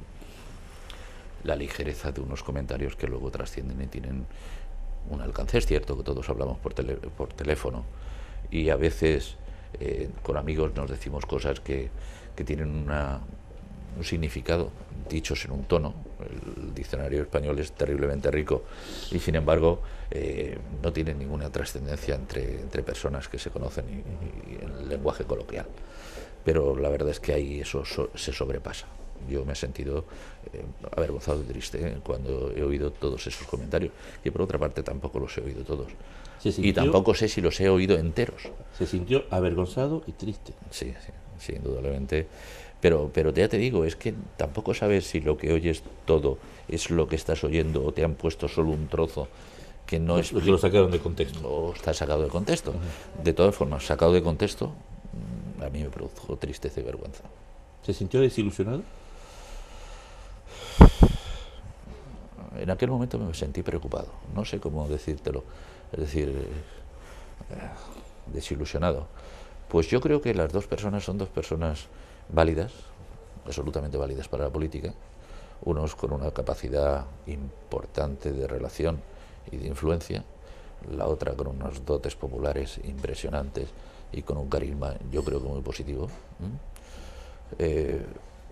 la ligereza de unos comentarios que luego trascienden y tienen un alcance. Es cierto que todos hablamos por, tele, por teléfono y a veces eh, con amigos nos decimos cosas que, que tienen una, un significado, dichos en un tono. El diccionario español es terriblemente rico y sin embargo eh, no tiene ninguna trascendencia entre, entre personas que se conocen y, y en el lenguaje coloquial. Pero la verdad es que ahí eso so, se sobrepasa. Yo me he sentido eh, avergonzado y triste eh, cuando he oído todos esos comentarios, y por otra parte tampoco los he oído todos. Sintió, y tampoco sé si los he oído enteros. Se sintió avergonzado y triste. Sí, sí, sí, indudablemente. Pero, pero ya te digo, es que tampoco sabes si lo que oyes todo es lo que estás oyendo o te han puesto solo un trozo que no es... Lo que lo sacaron de contexto. O está sacado de contexto. Uh-huh. De todas formas, sacado de contexto, a mí me produjo tristeza y vergüenza. ¿Se sintió desilusionado? En aquel momento me sentí preocupado, no sé cómo decírtelo, es decir, eh, desilusionado. Pues yo creo que las dos personas son dos personas válidas, absolutamente válidas para la política, unos con una capacidad importante de relación y de influencia, la otra con unos dotes populares impresionantes y con un carisma, yo creo que muy positivo. ¿Mm? Eh,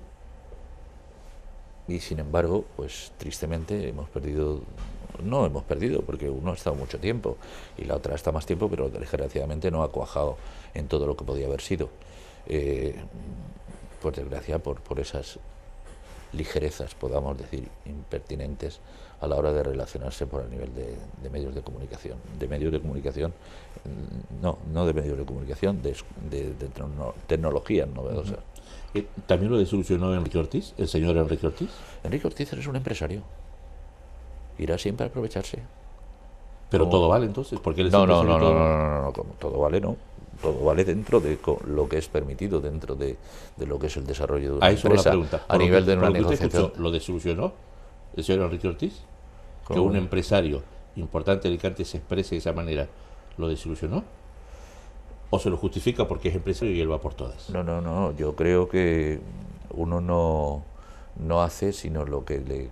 Y sin embargo, pues tristemente hemos perdido, no hemos perdido, porque uno ha estado mucho tiempo y la otra está más tiempo, pero desgraciadamente no ha cuajado en todo lo que podía haber sido. Eh, por desgracia, por, por esas ligerezas, podamos decir, impertinentes a la hora de relacionarse por el nivel de, de medios de comunicación. De medios de comunicación, no, no de medios de comunicación, de, de, de tecnologías novedosas. Uh-huh. ¿También lo desilusionó Enrique Ortiz, el señor Enrique Ortiz? Enrique Ortiz es un empresario. Irá siempre a aprovecharse. ¿Pero como... todo vale entonces? Porque él no, no, no, todo... no, no, no, no, no, como todo vale, no. Todo vale dentro de lo que es permitido, dentro de, de lo que es el desarrollo de una a eso empresa, pregunta. a nivel que, de una negociación. Escuchó, ¿Lo desilusionó el señor Enrique Ortiz? ¿Cómo? Que un empresario importante de Alicante se exprese de esa manera, ¿lo desilusionó? ¿O se lo justifica porque es empresario y él va por todas? No, no, no, yo creo que uno no, no hace sino lo que le...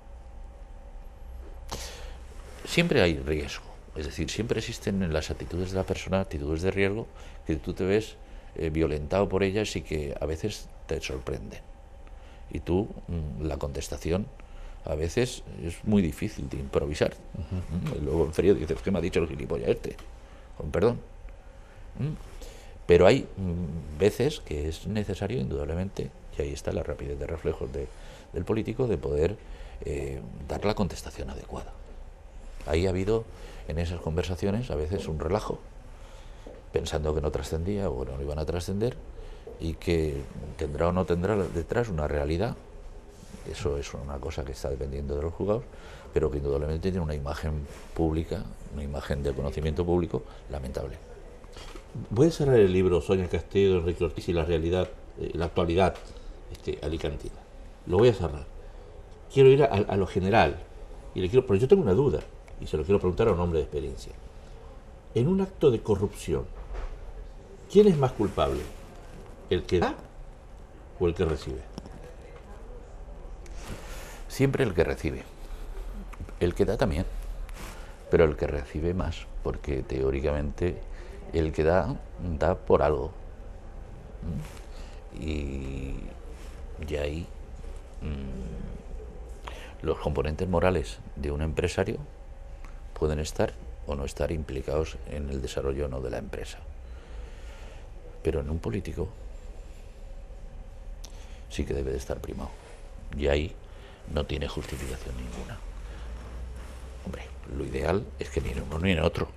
Siempre hay riesgo, es decir, siempre existen en las actitudes de la persona actitudes de riesgo que tú te ves eh, violentado por ellas y que a veces te sorprenden. Y tú, mmm, la contestación a veces es muy difícil de improvisar. Uh-huh. Y luego en frío dices, ¿qué me ha dicho el gilipollas este? Con perdón. ¿Mm? Pero hay mm, veces que es necesario, indudablemente, y ahí está la rapidez de reflejos de, del político, de poder eh, dar la contestación adecuada. Ahí ha habido, en esas conversaciones, a veces un relajo, pensando que no trascendía o que no iban a trascender, y que tendrá o no tendrá detrás una realidad. Eso es una cosa que está dependiendo de los juzgados, pero que indudablemente tiene una imagen pública, una imagen de conocimiento público lamentable. Voy a cerrar el libro Sonia Castedo, Enrique Ortiz y la realidad, eh, la actualidad este, alicantina. Lo voy a cerrar. Quiero ir a, a lo general, y le quiero, pero yo tengo una duda, y se lo quiero preguntar a un hombre de experiencia. En un acto de corrupción, ¿quién es más culpable? ¿El que da o el que recibe? Siempre el que recibe. El que da también, pero el que recibe más, porque teóricamente el que da, da por algo. ¿Mm? Y, y ahí mmm, los componentes morales de un empresario pueden estar o no estar implicados en el desarrollo o no de la empresa. Pero en un político sí que debe de estar primado. Y ahí no tiene justificación ninguna. Hombre, lo ideal es que ni en uno ni en otro.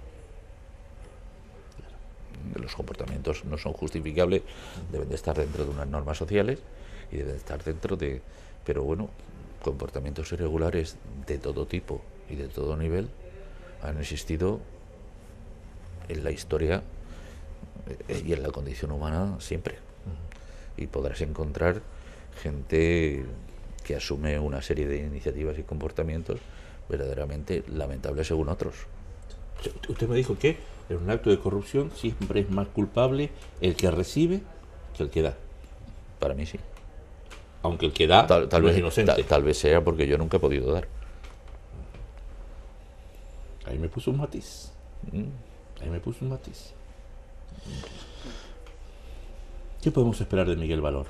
Los comportamientos no son justificables, deben de estar dentro de unas normas sociales y deben de estar dentro de... Pero bueno, comportamientos irregulares de todo tipo y de todo nivel han existido en la historia y en la condición humana siempre. Y podrás encontrar gente que asume una serie de iniciativas y comportamientos verdaderamente lamentables según otros. Usted me dijo que en un acto de corrupción siempre es más culpable el que recibe que el que da. Para mí sí. Aunque el que da tal, tal no vez, es inocente. Tal, tal vez sea porque yo nunca he podido dar. Ahí me puso un matiz. Ahí me puso un matiz. ¿Qué podemos esperar de Miguel Valor?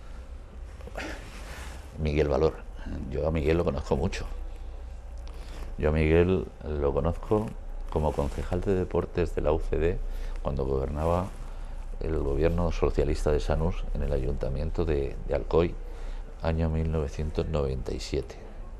Miguel Valor. Yo a Miguel lo conozco mucho. Yo a Miguel lo conozco como concejal de deportes de la U C D cuando gobernaba el gobierno socialista de Sanus en el ayuntamiento de, de Alcoy, año mil novecientos noventa y siete.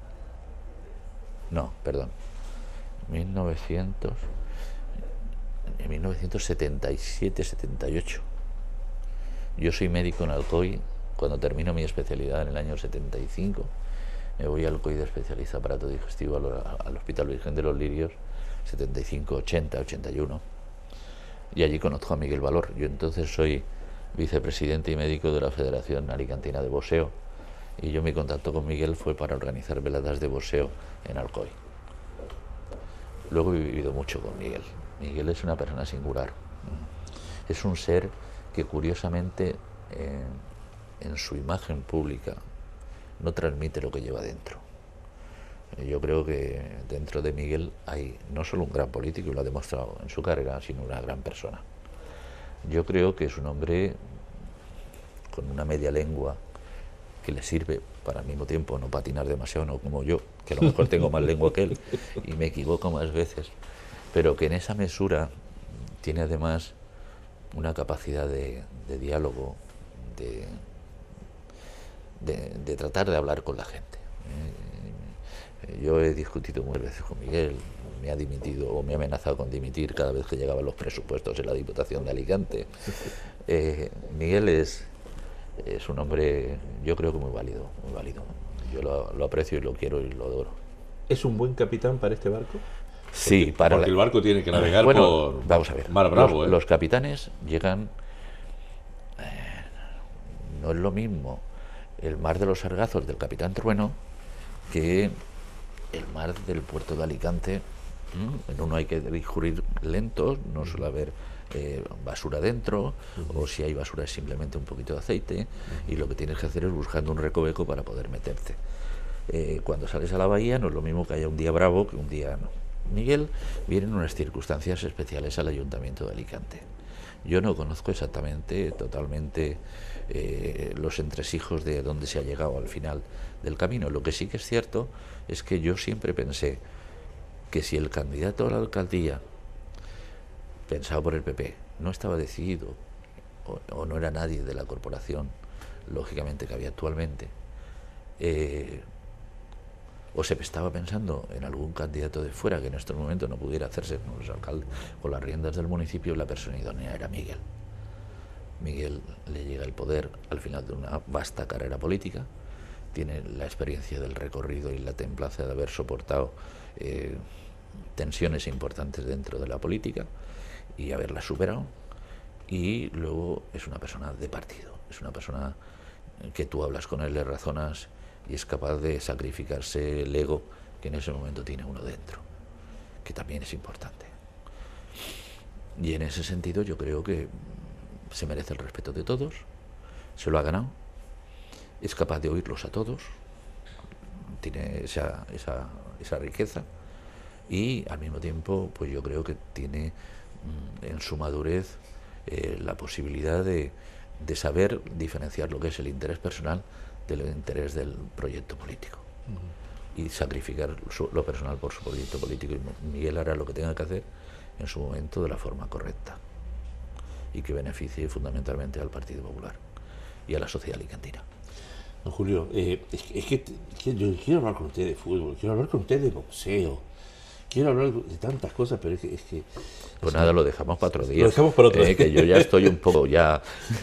No, perdón. mil novecientos, en mil novecientos setenta y siete setenta y ocho. Yo soy médico en Alcoy. Cuando termino mi especialidad en el año setenta y cinco, me voy al Alcoy de especialista aparato digestivo al, al Hospital Virgen de los Lirios, setenta y cinco, ochenta, ochenta y uno. Y allí conozco a Miguel Valor. Yo entonces soy vicepresidente y médico de la Federación Alicantina de Boxeo. Y yo mi contacto con Miguel fue para organizar veladas de boxeo en Alcoy. Luego he vivido mucho con Miguel. Miguel es una persona singular. Es un ser que curiosamente eh, en su imagen pública no transmite lo que lleva dentro. Yo creo que dentro de Miguel hay no solo un gran político, y lo ha demostrado en su carrera, sino una gran persona. Yo creo que es un hombre con una media lengua que le sirve para al mismo tiempo no patinar demasiado, no como yo, que a lo mejor tengo más lengua que él y me equivoco más veces, pero que en esa mesura tiene además una capacidad de, de diálogo, de, de, de tratar de hablar con la gente. Eh, yo he discutido muchas veces con Miguel, me ha dimitido o me ha amenazado con dimitir cada vez que llegaban los presupuestos en la Diputación de Alicante. Eh, Miguel es, es un hombre, yo creo que muy válido, muy válido. Yo lo, lo aprecio y lo quiero y lo adoro. ¿Es un buen capitán para este barco? Sí, porque, para porque la... el barco tiene que navegar bueno, por vamos a ver. Mar Bravo. Los, ¿eh? los capitanes llegan, eh, no es lo mismo el mar de los Sargazos del Capitán Trueno que el mar del puerto de Alicante. ¿Mm? En uno hay que discurrir lentos, no suele haber eh, basura dentro, uh-huh. o si hay basura es simplemente un poquito de aceite, uh-huh. y lo que tienes que hacer es buscando un recoveco para poder meterte. Eh, cuando sales a la bahía no es lo mismo que haya un día bravo que un día no. Miguel viene en unas circunstancias especiales al Ayuntamiento de Alicante. Yo no conozco exactamente, totalmente, eh, los entresijos de dónde se ha llegado al final del camino. Lo que sí que es cierto es que yo siempre pensé que si el candidato a la alcaldía, pensado por el P P, no estaba decidido o, o no era nadie de la corporación, lógicamente que había actualmente, eh, o se estaba pensando en algún candidato de fuera que en estos momentos no pudiera hacerse con los alcaldes, con las riendas del municipio, la persona idónea era Miguel. Miguel le llega el poder al final de una vasta carrera política, tiene la experiencia del recorrido y la templanza de haber soportado eh, tensiones importantes dentro de la política y haberlas superado, y luego es una persona de partido, es una persona que tú hablas con él, le razonas y es capaz de sacrificarse el ego que en ese momento tiene uno dentro, que también es importante. Y en ese sentido yo creo que se merece el respeto de todos, se lo ha ganado, es capaz de oírlos a todos, tiene esa, esa, esa riqueza, y al mismo tiempo pues yo creo que tiene mm, en su madurez eh, la posibilidad de, de saber diferenciar lo que es el interés personal del interés del proyecto político. Uh-huh. Y sacrificar su, lo personal por su proyecto político, y Miguel hará lo que tenga que hacer en su momento de la forma correcta y que beneficie fundamentalmente al Partido Popular y a la sociedad alicantina. Don Julio, eh, es, es que, que yo quiero hablar con usted de fútbol, quiero hablar con usted de boxeo, quiero hablar de tantas cosas, pero es que... Es que pues es nada, que, lo dejamos para otro día. Lo dejamos para otro día. Eh, que yo ya estoy un poco ya...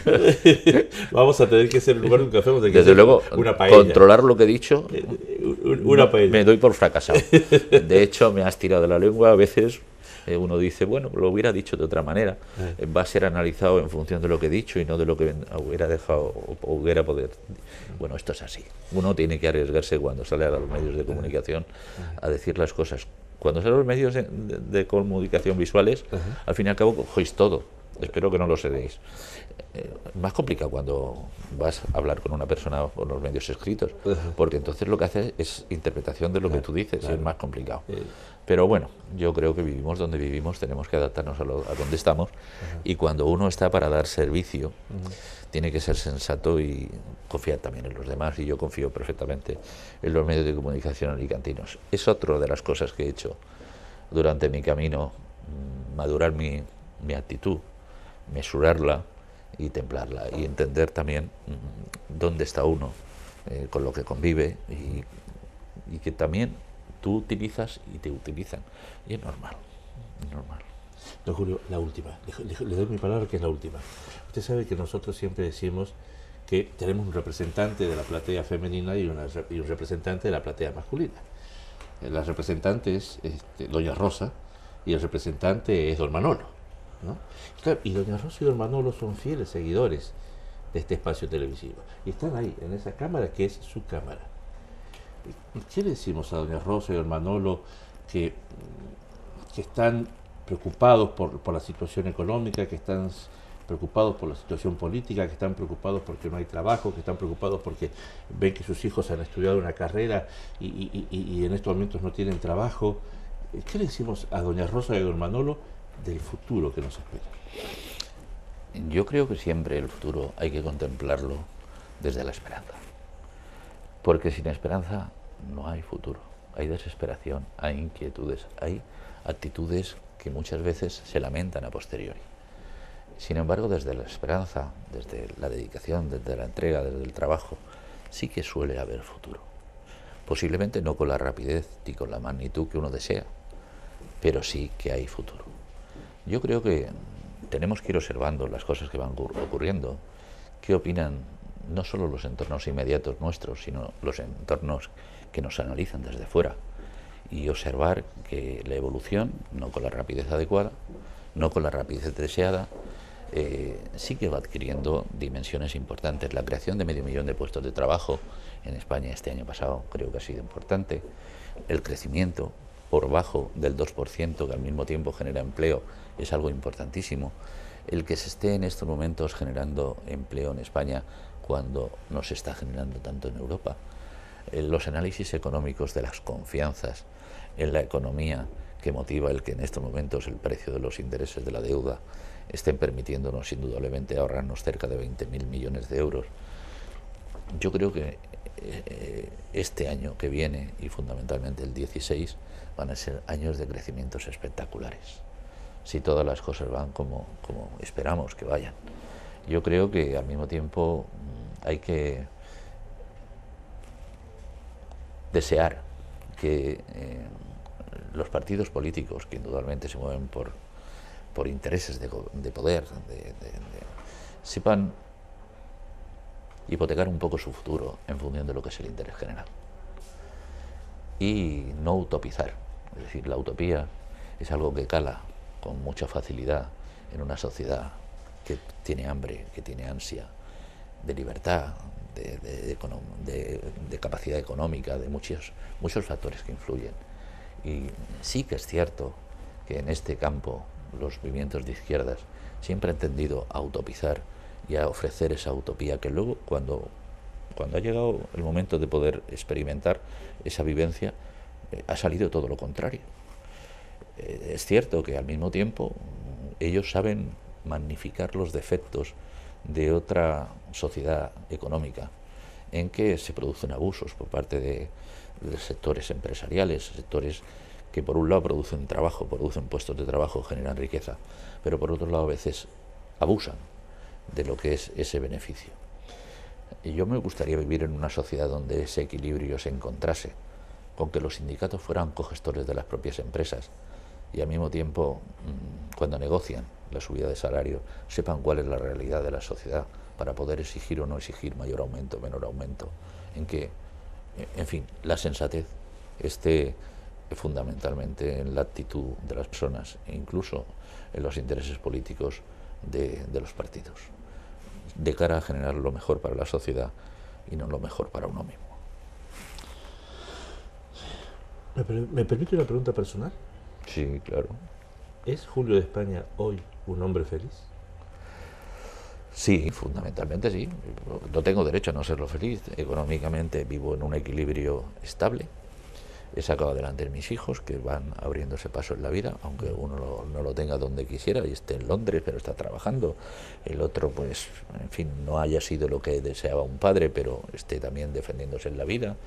Vamos a tener que ser, en lugar de un café, vamos a tener que Desde hacer luego, una paella. Controlar lo que he dicho, una paella. Me doy por fracasado. De hecho, me has tirado de la lengua a veces... Uno dice, bueno, lo hubiera dicho de otra manera, eh. va a ser analizado en función de lo que he dicho y no de lo que hubiera dejado o hubiera poder. Bueno, esto es así. Uno tiene que arriesgarse cuando sale a los medios de comunicación a decir las cosas. Cuando salen los medios de, de, de comunicación visuales, uh-huh. al fin y al cabo cogéis todo. Espero que no lo cedéis. Eh, más complicado cuando vas a hablar con una persona por los medios escritos, uh-huh. porque entonces lo que haces es interpretación de lo claro, que tú dices, claro. y es más complicado. Eh. Pero bueno, yo creo que vivimos donde vivimos, tenemos que adaptarnos a, lo, a donde estamos, uh-huh. y cuando uno está para dar servicio, uh-huh. tiene que ser sensato y confiar también en los demás, y yo confío perfectamente en los medios de comunicación alicantinos. Es otra de las cosas que he hecho durante mi camino, madurar mi, mi actitud, mesurarla y templarla, y entender también mmm, dónde está uno eh, con lo que convive, y, y que también tú utilizas y te utilizan, y es normal, es normal. Don Julio, la última, le, le doy mi palabra que es la última. Usted sabe que nosotros siempre decimos que tenemos un representante de la platea femenina y, una, y un representante de la platea masculina. La representante es este, doña Rosa, y el representante es don Manolo, ¿no? Claro, y doña Rosa y don Manolo son fieles seguidores de este espacio televisivo, y están ahí, en esa cámara que es su cámara. ¿Qué le decimos a doña Rosa y don Manolo que, que están preocupados por, por la situación económica, que están preocupados por la situación política, que están preocupados porque no hay trabajo, que están preocupados porque ven que sus hijos han estudiado una carrera y, y, y, y en estos momentos no tienen trabajo? ¿Qué le decimos a doña Rosa y a don Manolo del futuro que nos espera? Yo creo que siempre el futuro hay que contemplarlo desde la esperanza, porque sin esperanza no hay futuro, hay desesperación, hay inquietudes, hay actitudes que muchas veces se lamentan a posteriori. Sin embargo, desde la esperanza, desde la dedicación, desde la entrega, desde el trabajo, sí que suele haber futuro. Posiblemente no con la rapidez ni con la magnitud que uno desea, pero sí que hay futuro. Yo creo que tenemos que ir observando las cosas que van ocurriendo, qué opinan no solo los entornos inmediatos nuestros, sino los entornos que nos analizan desde fuera, y observar que la evolución, no con la rapidez adecuada, no con la rapidez deseada, eh, sí que va adquiriendo dimensiones importantes. La creación de medio millón de puestos de trabajo en España este año pasado creo que ha sido importante. El crecimiento por bajo del dos por ciento, que al mismo tiempo genera empleo, es algo importantísimo. El que se esté en estos momentos generando empleo en España cuando no se está generando tanto en Europa. Eh, los análisis económicos de las confianzas en la economía que motiva el que en estos momentos el precio de los intereses de la deuda estén permitiéndonos indudablemente ahorrarnos cerca de veinte mil millones de euros. Yo creo que eh, este año que viene, y fundamentalmente el dieciséis, van a ser años de crecimientos espectaculares, si todas las cosas van como, como esperamos que vayan. Yo creo que al mismo tiempo hay que desear que eh, los partidos políticos, que indudablemente se mueven por, por intereses de, de poder, de, de, de, sepan hipotecar un poco su futuro en función de lo que es el interés general. Y no utopizar, es decir, la utopía es algo que cala con mucha facilidad en una sociedad que tiene hambre, que tiene ansia de libertad, de, de, de, de, de capacidad económica, de muchos, muchos factores que influyen. Y sí que es cierto que en este campo los movimientos de izquierdas siempre han tendido a utopizar y a ofrecer esa utopía que luego, cuando cuando ha llegado el momento de poder experimentar esa vivencia, eh, ha salido todo lo contrario. Eh, es cierto que al mismo tiempo ellos saben magnificar los defectos de otra sociedad económica en que se producen abusos por parte de, de sectores empresariales, sectores que por un lado producen trabajo, producen puestos de trabajo, generan riqueza, pero por otro lado a veces abusan de lo que es ese beneficio. Y yo me gustaría vivir en una sociedad donde ese equilibrio se encontrase, con que los sindicatos fueran cogestores de las propias empresas y al mismo tiempo, cuando negocian la subida de salario, sepan cuál es la realidad de la sociedad para poder exigir o no exigir mayor aumento, menor aumento, en que, en fin, la sensatez esté fundamentalmente en la actitud de las personas e incluso en los intereses políticos de, de los partidos, de cara a generar lo mejor para la sociedad y no lo mejor para uno mismo. ¿Me, me permite una pregunta personal? Sí, claro. ¿Es Julio de España hoy un hombre feliz? Sí, fundamentalmente sí. No tengo derecho a no serlo feliz. Económicamente vivo en un equilibrio estable. He sacado adelante a mis hijos, que van abriéndose paso en la vida, aunque uno lo, no lo tenga donde quisiera y esté en Londres, pero está trabajando. El otro, pues, en fin, no haya sido lo que deseaba un padre, pero esté también defendiéndose en la vida.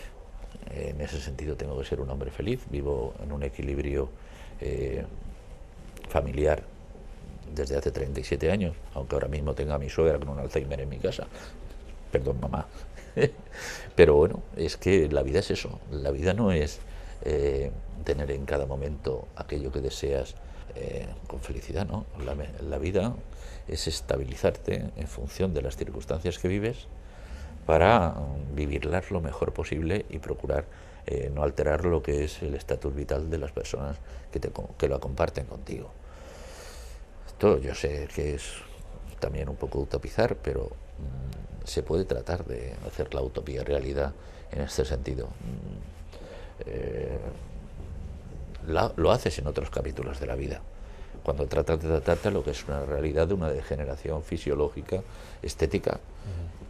En ese sentido tengo que ser un hombre feliz. Vivo en un equilibrio eh, familiar desde hace treinta y siete años, aunque ahora mismo tenga a mi suegra con un Alzheimer en mi casa. Perdón, mamá. Pero bueno, es que la vida es eso. La vida no es eh, tener en cada momento aquello que deseas eh, con felicidad, ¿no? La, la vida es estabilizarte en función de las circunstancias que vives para vivirlas lo mejor posible y procurar eh, no alterar lo que es el estatus vital de las personas que, te, que lo comparten contigo. Esto yo sé que es también un poco utopizar, pero mmm, se puede tratar de hacer la utopía realidad en este sentido. Mm, eh, la, lo haces en otros capítulos de la vida, cuando tratas de tratarte a lo que es una realidad de una degeneración fisiológica, estética. Uh-huh.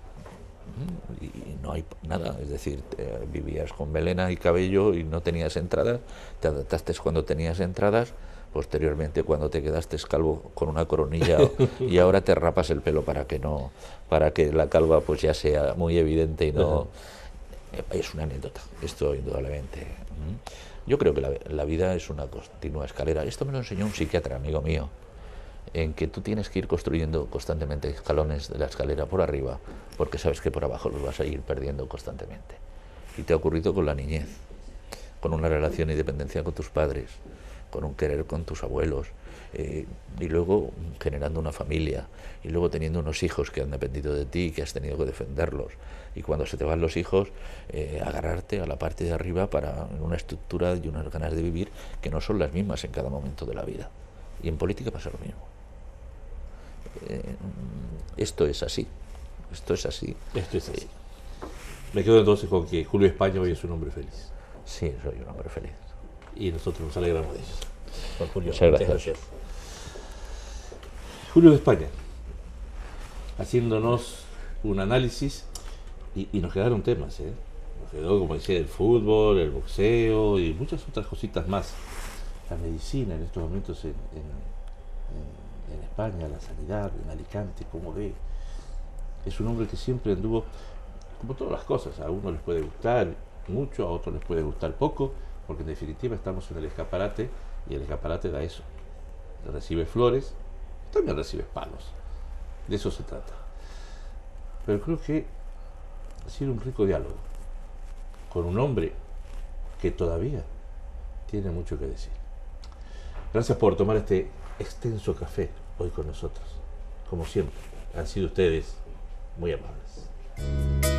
Y no hay nada, es decir, te, vivías con melena y cabello y no tenías entradas, te adaptaste cuando tenías entradas, posteriormente cuando te quedaste calvo con una coronilla y ahora te rapas el pelo para que no, para que la calva pues ya sea muy evidente y no. Es una anécdota, esto indudablemente. Yo creo que la, la vida es una continua escalera. Esto me lo enseñó un psiquiatra, amigo mío, en que tú tienes que ir construyendo constantemente escalones de la escalera por arriba, porque sabes que por abajo los vas a ir perdiendo constantemente. Y te ha ocurrido con la niñez, con una relación y dependencia con tus padres, con un querer con tus abuelos, eh, y luego generando una familia, y luego teniendo unos hijos que han dependido de ti y que has tenido que defenderlos. Y cuando se te van los hijos, eh, agarrarte a la parte de arriba para una estructura y unas ganas de vivir que no son las mismas en cada momento de la vida. Y en política pasa lo mismo. Eh, esto es así. Esto es así. Esto es así. Me quedo entonces con que Julio de España hoy es un hombre feliz. Sí, soy un hombre feliz. Y nosotros nos alegramos de ello. Juan Julio, muchas gracias. gracias. Julio de España, haciéndonos un análisis y, y nos quedaron temas, ¿eh? Nos quedó, como decía, el fútbol, el boxeo y muchas otras cositas más. La medicina en estos momentos en, en, en, en España, la sanidad, en Alicante, cómo ve. Es un hombre que siempre anduvo, como todas las cosas, a uno les puede gustar mucho, a otros les puede gustar poco, porque en definitiva estamos en el escaparate y el escaparate da eso. Recibe flores, también recibe palos. De eso se trata. Pero creo que ha sido un rico diálogo con un hombre que todavía tiene mucho que decir. Gracias por tomar este extenso café hoy con nosotros. Como siempre, han sido ustedes muy amables.